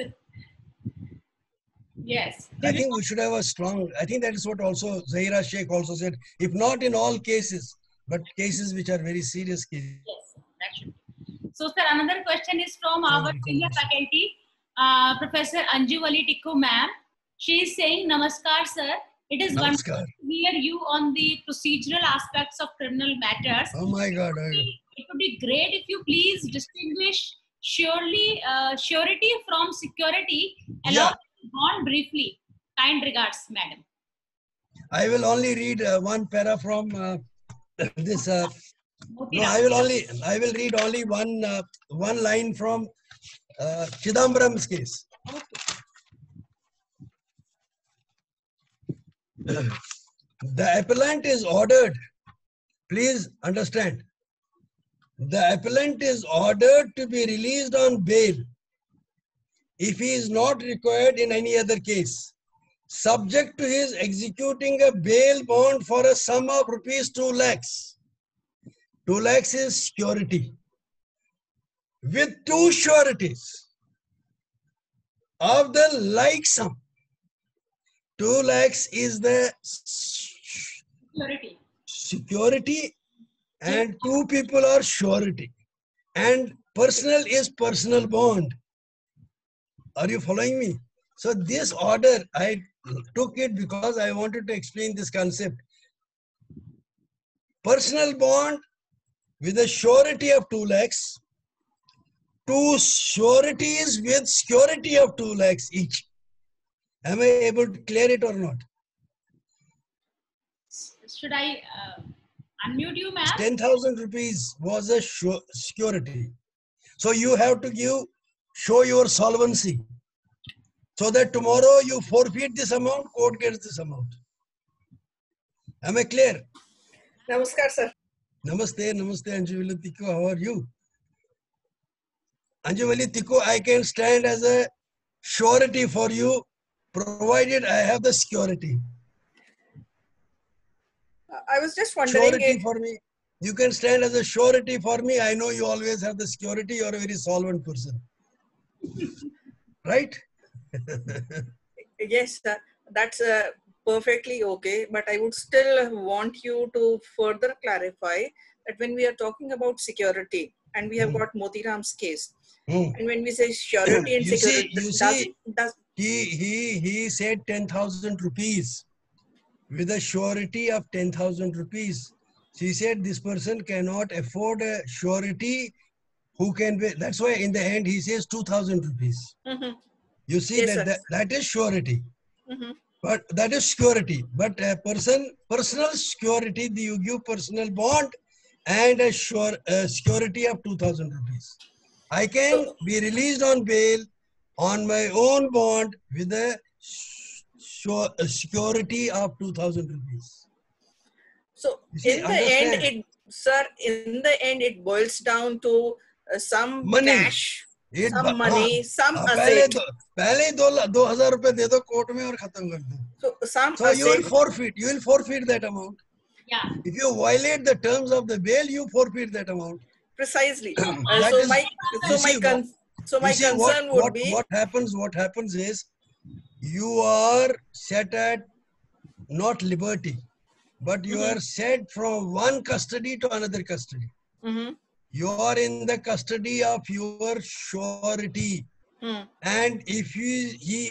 S2: Yes.
S1: I think we should have a strong, I think that is what also Zahira Sheikh also said, if not in all cases, but cases which are very serious cases.
S2: Yes, that should be. So, sir, another question is from our senior faculty, uh, Professor Anju Wali Tikku ma'am. She is saying, Namaskar, sir. It is
S1: Namaskar.
S2: wonderful to hear you on the procedural aspects of criminal matters.
S1: Oh my God. I...
S2: It would be great if you please distinguish surely uh, surety from security along
S1: Yeah.
S2: with bond briefly. Kind regards, madam.
S1: I will only read uh, one para from uh, this. Uh, no, I will only I will read only one uh, one line from uh, Chidambaram's case. The appellant is ordered. Please understand. The appellant is ordered to be released on bail if he is not required in any other case, subject to his executing a bail bond for a sum of rupees two lakhs. Two lakhs is security. With two sureties of the like sum. Two lakhs is the
S2: Security.
S1: security and two people are surety. And personal is personal bond. Are you following me? So this order, I took it because I wanted to explain this concept. Personal bond with a surety of two lakhs, two sureties with security of two lakhs each. Am I able to clear it or not?
S2: Should I uh, unmute you, ma'am?
S1: ten thousand rupees was a security. So you have to give, show your solvency. So that tomorrow you forfeit this amount, court gets this amount. Am I clear?
S3: Namaskar, sir.
S1: Namaste, namaste, Anjuvali Tikko. How are you? Anjuvali Tikko, I can stand as a surety for you, provided I have the security.
S3: I was just wondering.
S1: Surety
S3: it,
S1: for me. You can stand as a surety for me. I know you always have the security. You are a very solvent person. Right?
S3: Yes, sir. That's uh, perfectly okay. But I would still want you to further clarify that when we are talking about security and we have
S1: Hmm.
S3: got Motiram's case,
S1: Hmm.
S3: and when we say surety and
S1: You see,
S3: security,
S1: you
S3: does,
S1: see,
S3: does,
S1: he, he, he said ten thousand rupees with a surety of ten thousand rupees. She said this person cannot afford a surety who can pay. That's why in the end he says two thousand rupees.
S3: Mhm.
S1: You see
S3: Yes,
S1: that,
S3: sir.
S1: that that is surety.
S3: Mhm.
S1: But that is security. But a person, personal security, you give personal bond and a sure a security of two thousand rupees. I can
S3: So-
S1: be released on bail on my own bond with a sure a security of two thousand rupees.
S3: So
S1: You see,
S3: in the end,
S1: understand?
S3: it, sir, in the end, it boils down to uh, some
S1: Money.
S3: cash,
S1: It,
S3: some money, some
S1: हाँ, पहले
S3: asset.
S1: दो पहले ही दो दो हजार रुपए दे दो court में और खत्म कर दो.
S3: So some
S1: So you will
S3: asset.
S1: forfeit. You will forfeit that amount.
S2: Yeah.
S1: If you violate the terms of the bail, you forfeit that amount.
S3: Precisely. Uh,
S1: That
S3: so
S1: is-
S3: my
S1: you
S3: so my
S1: see
S3: con so my
S1: You see
S3: concern
S1: what,
S3: would
S1: what,
S3: be
S1: what happens. What happens is you are set at not liberty, but you
S3: Mhm.
S1: are set from one custody to another custody.
S3: Mhm.
S1: You are in the custody of your surety,
S3: Mm.
S1: and if you he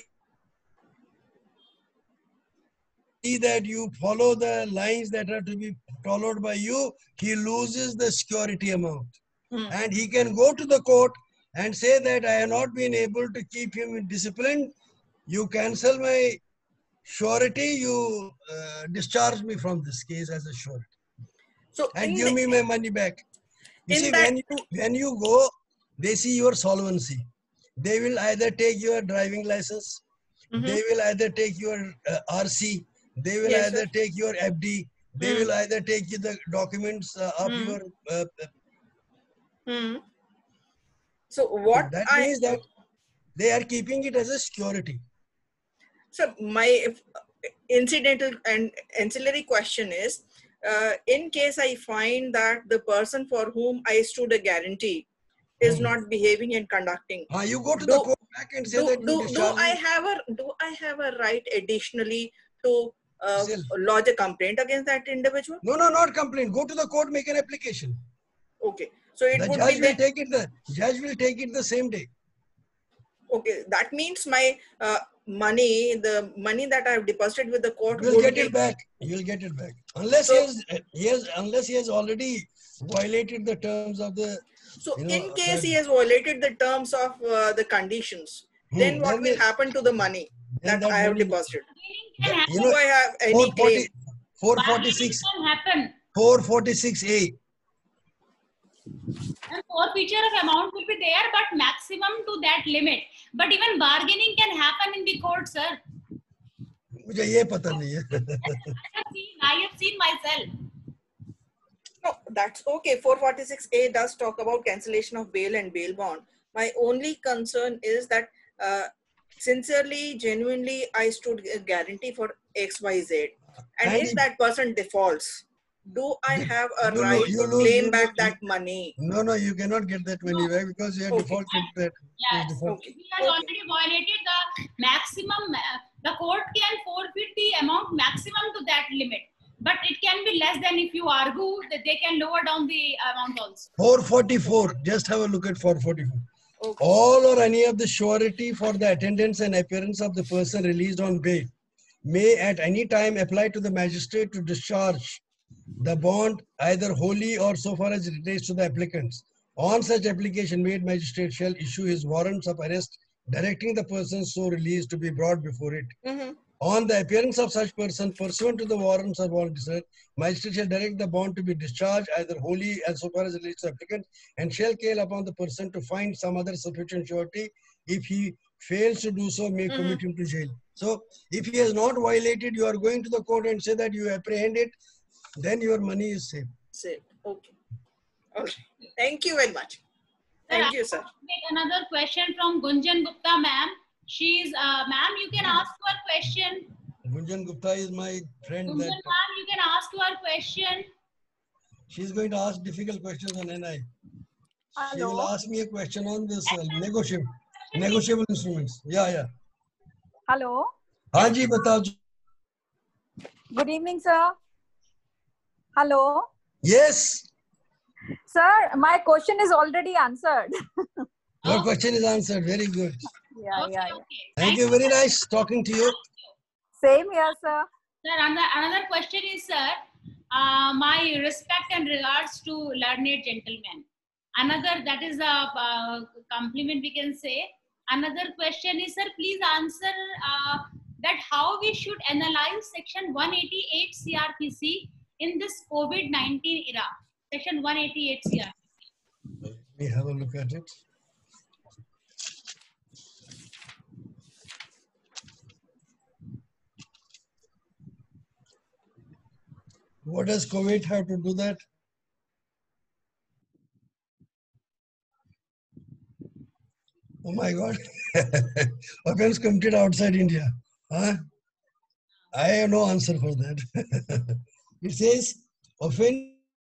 S1: see that you follow the lines that are to be followed by you, he loses the security amount.
S3: Mm.
S1: And he can go to the court and say that I have not been able to keep him in discipline. You cancel my surety, you uh, discharge me from this case as a surety
S3: So
S1: and
S3: in
S1: give
S3: the,
S1: me my money back. You
S3: in
S1: see,
S3: that
S1: when you, when you go, they see your solvency. They will either take your driving license,
S3: Mhm.
S1: they will either take your uh, R C, they will
S3: Yes,
S1: either
S3: sir.
S1: take your F D, they
S3: Mm.
S1: will either take you the documents uh, of
S3: Mm.
S1: your. Uh,
S3: Hmm. So what
S1: that
S3: I
S1: means that they are keeping it as a security.
S3: so my if- incidental and ancillary question is, uh, in case I find that the person for whom I stood a guarantee is
S1: Hmm.
S3: not behaving and conducting,
S1: Uh, you go to
S3: Do-
S1: the court back and say
S3: do
S1: that you
S3: do, do
S1: discharge
S3: I
S1: me.
S3: have a do I have a right additionally to uh,
S1: Still.
S3: lodge a complaint against that individual?
S1: No, no, not complaint. Go to the court, make an application.
S3: Okay, so it
S1: The
S3: would be
S1: judge will
S3: then.
S1: take it. The judge will take it the same day.
S3: Okay, that means my uh, money, the money that I have deposited with the court,
S1: You will
S3: would
S1: get
S3: be,
S1: it back. You will get it back. Unless
S3: So-
S1: he has, he has, unless he has already violated the terms of the.
S3: So
S1: You know,
S3: in case
S1: that-
S3: he has violated the terms of uh, the conditions,
S1: Hmm,
S3: then what
S1: then
S3: will
S1: it-
S3: happen to the money
S1: then
S3: that
S1: that
S3: I have
S1: money-
S3: deposited?
S2: Can
S1: You
S2: happen.
S1: know,
S3: Do I have any
S1: four forty,
S3: claim?
S1: four
S2: Bargaining
S1: forty-six,
S2: can happen.
S1: four forty-six A.
S2: And forfeiture of amount will be there, but maximum to that limit. But even bargaining can happen in the court, sir.
S1: मुझे ये पता नहीं है.
S2: I have seen, I have seen myself.
S3: No, that's okay. four forty-six A does talk about cancellation of bail and bail bond. My only concern is that uh, sincerely, genuinely, I stood a guarantee for X Y Z. And,
S1: And
S3: if
S1: if-
S3: that person defaults, do I
S1: Def-
S3: have a
S1: you lo-
S3: right
S1: you
S3: to
S1: lose-
S3: claim
S1: you
S3: back
S1: lose-
S3: that money?
S1: No, no, you cannot get that money back because you have
S3: Okay.
S1: defaulted that.
S2: Yes.
S1: default.
S3: Okay.
S2: He has already violated the maximum. Uh, the court can forfeit the amount maximum to that limit. but it can be less than if you argue that they can lower down the amount also.
S1: four forty-four. Just have a look at four forty-four.
S3: Okay.
S1: All or any of the surety for the attendance and appearance of the person released on bail may at any time apply to the magistrate to discharge the bond either wholly or so far as it relates to the applicants. On such application made, magistrate shall issue his warrants of arrest directing the person so released to be brought before it.
S3: Mm-hmm.
S1: On the appearance of such person pursuant to the warrants or warrants, magistrate shall direct the bond to be discharged either wholly and so far as it relates to the applicant, and shall call upon the person to find some other sufficient surety. If he fails to do so, may
S3: Mhm.
S1: commit him to jail. So if he has not violated, you are going to the court and say that you apprehend it, then your money is safe.
S3: Safe. Okay. Okay. Thank you very much. Thank you, sir.
S2: Take another question from Gunjan Gupta, ma'am. She's, uh, ma'am, you can ask her question.
S1: Gunjan Gupta is my friend.
S2: Gunjan,
S1: That
S2: ma'am, you can ask her question.
S1: she's going to ask difficult questions on N I. She will
S4: Hello.
S1: ask me a question on this uh, negotiable, negotiable instruments. Yeah, yeah.
S4: Hello.
S1: हाँ जी बताओ.
S4: Good evening, sir. Hello.
S1: Yes,
S4: Sir, my question is already answered.
S1: your
S2: Oh.
S1: question is answered. Very good.
S4: Yeah,
S2: Okay,
S4: yeah, yeah.
S2: okay.
S1: Thank you. Very nice talking to you.
S4: Same here, sir.
S2: Sir, another, another question is, sir, uh, my respect and regards to learned gentlemen. Another, that is a uh, compliment we can say. Another question is, sir, please answer uh, that how we should analyze section one eighty-eight C R P C in this COVID nineteen era. Section one eighty-eight C R P C.
S1: Let me have a look at it. What does COVID have to do that? Oh my God. Offense committed outside India. Huh? I have no answer for that. It says offense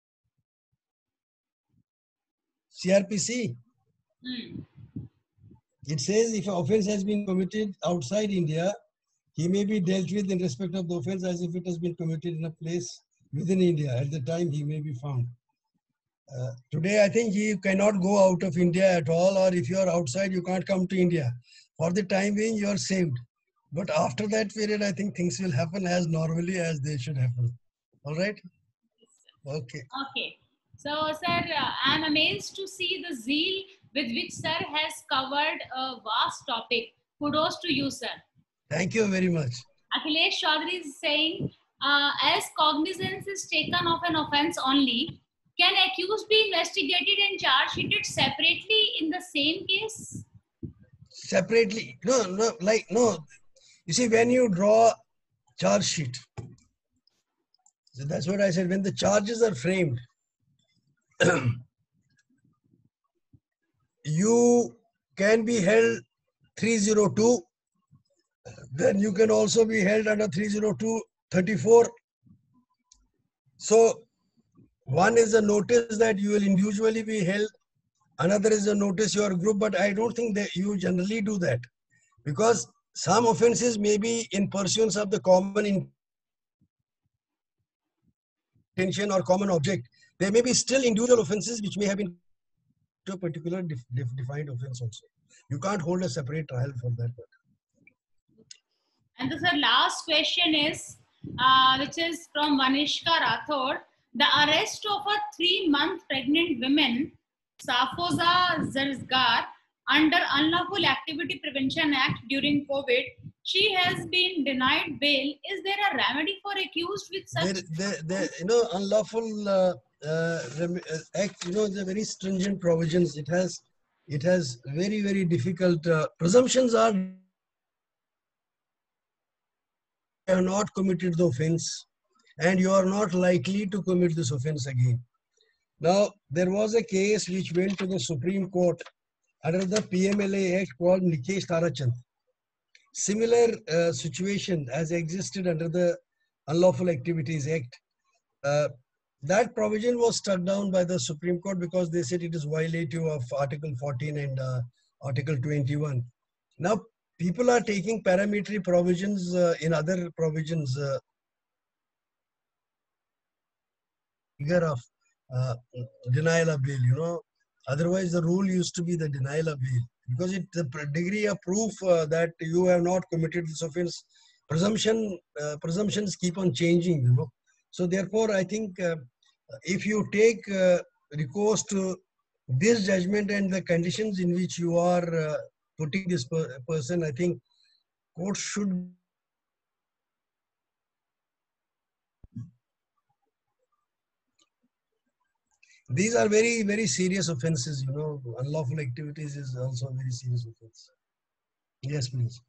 S1: C R P C.
S2: Hmm.
S1: It says if an offense has been committed outside India, he may be dealt with in respect of the offense as if it has been committed in a place within India. At the time, he may be found. Uh, today, I think you cannot go out of India at all, or if you are outside, you can't come to India. For the time being, you are saved. But after that period, I think things will happen as normally as they should happen. All right? Okay.
S2: Okay. So, sir, uh, I'm amazed to see the zeal with which sir has covered a vast topic. Kudos to you, sir.
S1: Thank you very much.
S2: Akhilesh Chaudhary is saying, uh, as cognizance is taken of an offense only, can accused be investigated and charge sheeted separately in the same case?
S1: Separately, no, no, like, no. You see, when you draw charge sheet, so that's what I said, when the charges are framed, you can be held three oh two, then you can also be held under three oh two thirty-four. So one is a notice that you will individually be held, another is a notice your group, but I don't think that you generally do that, because some offenses may be in pursuance of the common intention or common object. There may be still individual offenses which may have been to a particular def def defined offense also. You can't hold a separate trial for that.
S2: And the sir, last question is, uh, which is from Vanishka Rathod. The arrest of a three-month pregnant woman, Safoza Zarzgar, under Unlawful Activity Prevention Act during COVID, she has been denied bail. Is there a remedy for accused with such?
S1: There, there, there, you know, unlawful uh, uh, act, you know, the very stringent provisions. It has, it has very, very difficult uh, presumptions are you have not committed the offense, and you are not likely to commit this offense again. Now, there was a case which went to the Supreme Court under the P M L A Act called Nikesh Tarachand. Similar uh, situation as existed under the Unlawful Activities Act. Uh, that provision was struck down by the Supreme Court because they said it is violative of Article fourteen and uh, Article twenty-one. Now, people are taking parametric provisions uh, in other provisions. Uh, trigger of uh, denial of bail, you know. Otherwise, the rule used to be the denial of bail, because it the degree of proof uh, that you have not committed this offense, presumption uh, presumptions keep on changing, you know. So therefore, I think uh, if you take uh, recourse to this judgment and the conditions in which you are uh, putting this per person, I think court should. These are very, very serious offenses, you know. Unlawful activities is also a very serious offense. Yes, please.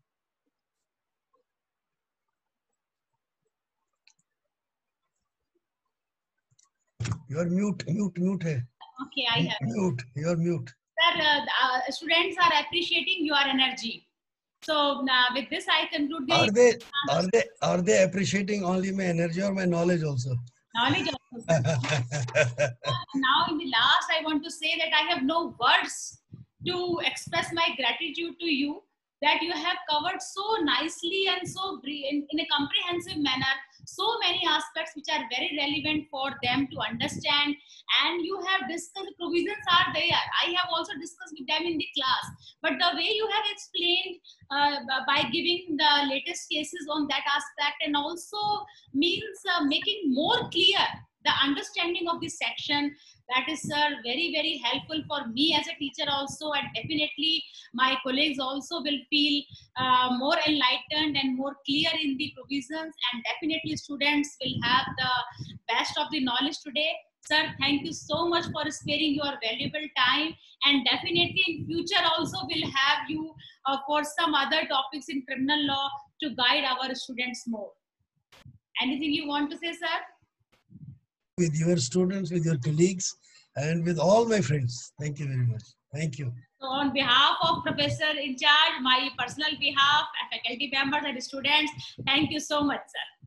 S1: You are mute, mute, mute. Hai.
S2: Okay, I have.
S1: Mute, you are mute.
S2: Sir, uh, uh, students are appreciating your energy. So uh, with this, I conclude the
S1: Are they, are they, are they appreciating only my energy or my knowledge also?
S2: knowledge also, sir. Now in the last, I want to say that I have no words to express my gratitude to you, that you have covered so nicely and so in, in a comprehensive manner so many aspects which are very relevant for them to understand, and you have discussed, provisions are there. I have also discussed with them in the class, but the way you have explained uh, by giving the latest cases on that aspect, and also means uh, making more clear the understanding of this section, that is, sir, very, very helpful for me as a teacher also, and definitely my colleagues also will feel uh, more enlightened and more clear in the provisions, and definitely students will have the best of the knowledge today. Sir, thank you so much for sparing your valuable time, and definitely in future also we'll have you uh, for some other topics in criminal law to guide our students more. Anything you want to say, sir?
S1: With your students, with your colleagues, and with all my friends. Thank you very much. Thank you.
S2: So on behalf of Professor in charge, my personal behalf, faculty members and students, thank you so much, sir.